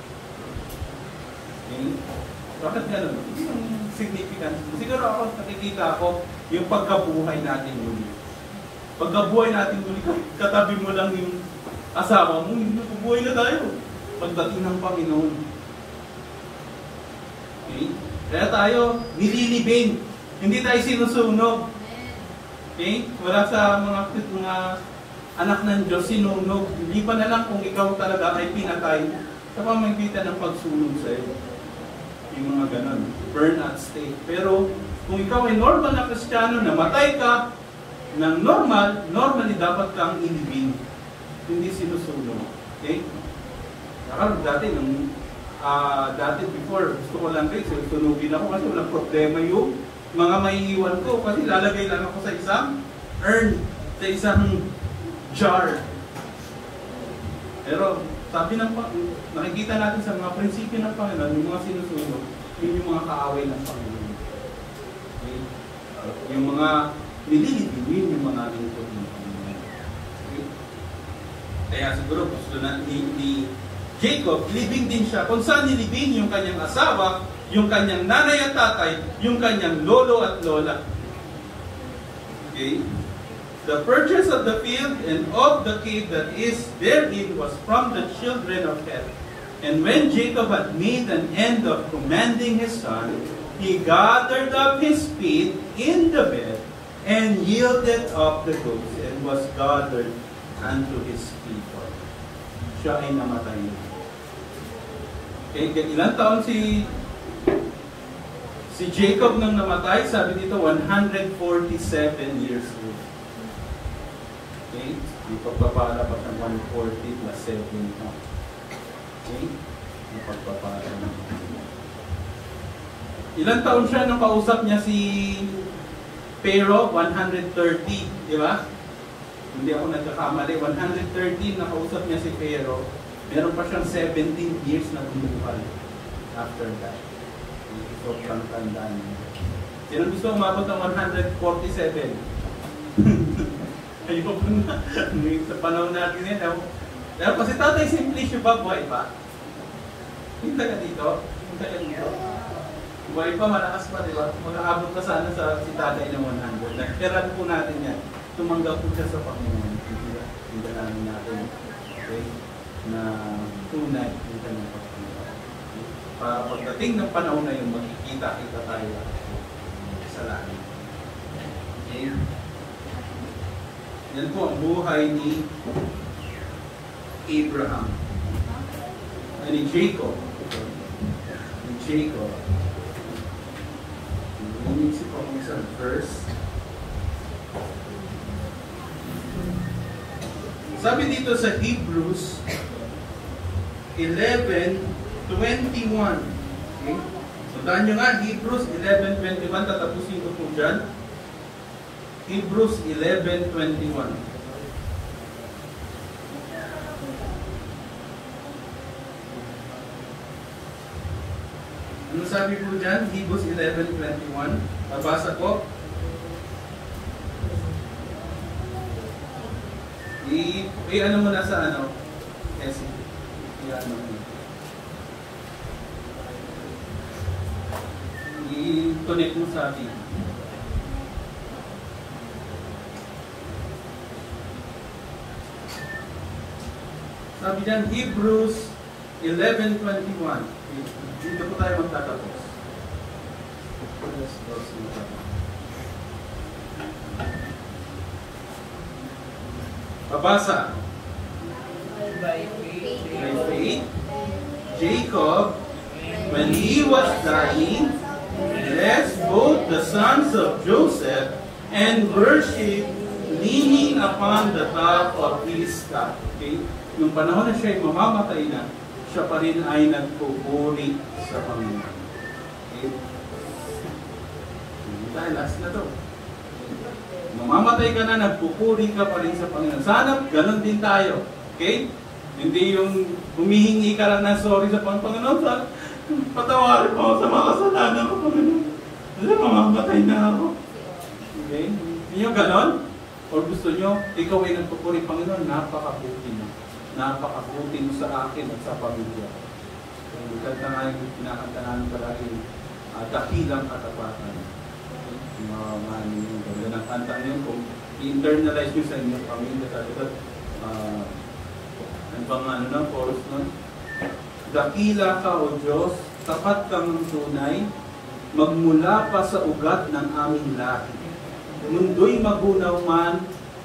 Okay? Bakit ganun? Significant. Siguro ako, nakikita ako yung pagkabuhay natin muli. Pagkabuhay natin muli, katabi mo lang yung asawa mo, hindi bubuhay na tayo. Pagdating ng Panginoon. Okay? Kaya tayo, nililibing. Hindi tayo sinusunog. Okay? Wala sa mga, mga anak ng Diyos sinunog. Hindi pa na lang kung ikaw talaga ay pinatay sa pamamagitan ng pagsunog sa iyo. Yung mga ganon. Burn at stake. Pero, kung ikaw ay normal na Kristiyano, namatay ka ng normal, normally dapat kang ilibing. Hindi sinusunog. Okay? Nakal, dati, nung, uh, dati before, gusto ko lang kayo, sunugin ako kasi walang problema yung mga maiiwan ko. Kasi lalagay lang ako sa isang urn, sa isang jar. Pero, sabi ng nakikita natin sa mga prinsipyo ng Panginoon, yung mga sinusunog, yun yung mga kaaway ng Panginoon. Okay? Yung mga nililibing, yun yung mga lingkod ng Panginoon. Okay? Kaya siguro gusto na ni, ni Jacob, libing din siya. Kung saan nilibing yung kanyang asawa, yung kanyang nanay at tatay, yung kanyang lolo at lola. Okay? The purchase of the field and of the cave that is therein was from the children of Heth. And when Jacob had made an end of commanding his son, he gathered up his feet in the bed and yielded up the goats and was gathered unto his people. Siya ay namatay na. Okay, ilang taon si si Jacob nang namatay? Sabi dito, one hundred forty-seven years old. Okay, yung pagpapala pa ng one hundred forty plus seven. Okay, yung pagpapala ng ilang taon siya nung kausap niya si Pero? one hundred thirty, di ba? Hindi ako nagkakamali. one hundred thirty na kausap niya si Pero. Meron pa siyang seventeen years na bumuhay after that. So, siyang tandaan niya. Sino gusto umabot ng one hundred forty-seven? Ayoko na. Sa panahon natin yan. Pero kasi Tatay Simplicio ba buhay pa? Yung taga dito? Yung taga dito? Buhay pa, malakas pa, di ba? Mag-aabot ka sana sa si Tatay ng one hundred. Nagkiran po natin yan. Tumanggap po siya sa Panginoon. Hindi namin natin. Okay? Na tunay yung kanyang pagpunta. Para pagdating ng panahon na yun, magkikita-kita tayo sa langit. Okay? Yan po ang buhay ni Abraham. Ay, ni Jacob. Ni Jacob. Umisip ako ng isang verse. Sabi dito sa Hebrews eleven twenty-one. Okay? So, daan nyo nga, Hebrews eleven twenty-one, tatapusin ko po dyan. Hebrews eleven twenty-one. Ano sabi po dyan? Hebrews eleven twenty-one. Babasa ko. I, i ano mo na sa ano? Yes. I ano mo. I-connect mo sa atin. Sabi dyan, Hebrews eleven twenty-one. Dito po tayo magtatapos. Babasa. By faith, By faith, Jacob, when he was dying, blessed both the sons of Joseph and worshiped, leaning upon the top of his staff. Okay? Nung panahon na siya ay mamamatay na, siya pa rin ay nagpupuri sa Panginoon. Okay? Dahil last na to. Mamamatay ka na, nagpupuri ka pa rin sa Panginoon. Sana ganun din tayo. Okay? Hindi yung humihingi ka lang ng sorry sa Panginoon. Sana, patawarin mo ako sa mga kasalanan ko, Panginoon. Kasi mamamatay na ako. Okay? Hindi nyo ganun? O gusto nyo, ikaw ay nagpupuri, Panginoon, napakabuti mo. Napakabuti mo sa akin at sa pamilya. Kung kanta nga yung pinakanta namin palagi, uh, dakilang katapatan. Yung mga mga yung ganda ng kanta nyo, kung i-internalize nyo sa inyong pamilya, sa ito, uh, ano bang ano ng chorus nun? Dakila ka, O Diyos, tapat kang tunay, magmula pa sa ugat ng aming lahi. Mundo'y magunaw man,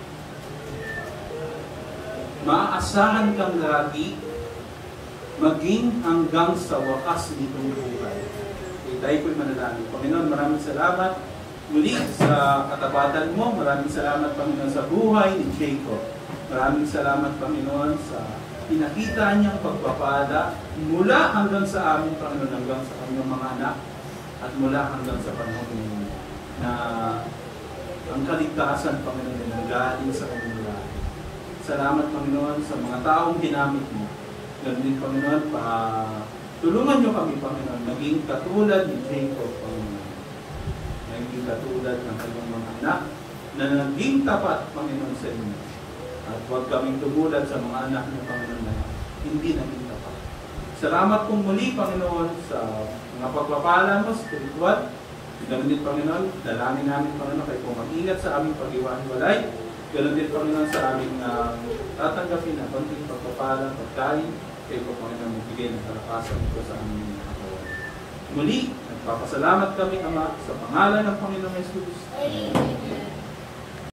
maaasahan kang lagi, maging hanggang sa wakas nitong buhay. Okay, tayo po'y manalangin. Panginoon, maraming salamat muli sa katapatan mo. Maraming salamat, Panginoon, sa buhay ni Jacob. Maraming salamat, Panginoon, sa pinakita niyang pagpapala mula hanggang sa amin, Panginoon, hanggang sa kanyang mga anak, at mula hanggang sa panahon ngayon na ang kaligtasan, Panginoon, ay nanggaling sa kanyang lahat. Salamat, Panginoon, sa mga taong ginamit mo. Ganun din, Panginoon, pa tulungan niyo kami, Panginoon, naging katulad ni Jacob, Panginoon. Naging katulad ng kanyang mga anak na naging tapat, Panginoon, sa inyo. At huwag kaming tumulad sa mga anak ng Panginoon na hindi naging tapat. Salamat kong muli, Panginoon, sa mga pagpapala mo, spiritual. Ganun din, Panginoon, dalangin namin, Panginoon, kayo po mag-ingat sa aming pag-iwan-walay. Ganun din, Panginoon, sa aming uh, tatanggapin na konting pagpapala, pagkain. Kayo po, Panginoon, magbigay ng kalakasan ito sa aming mga katawan. Muli, nagpapasalamat kami, Ama, sa pangalan ng Panginoon Jesus.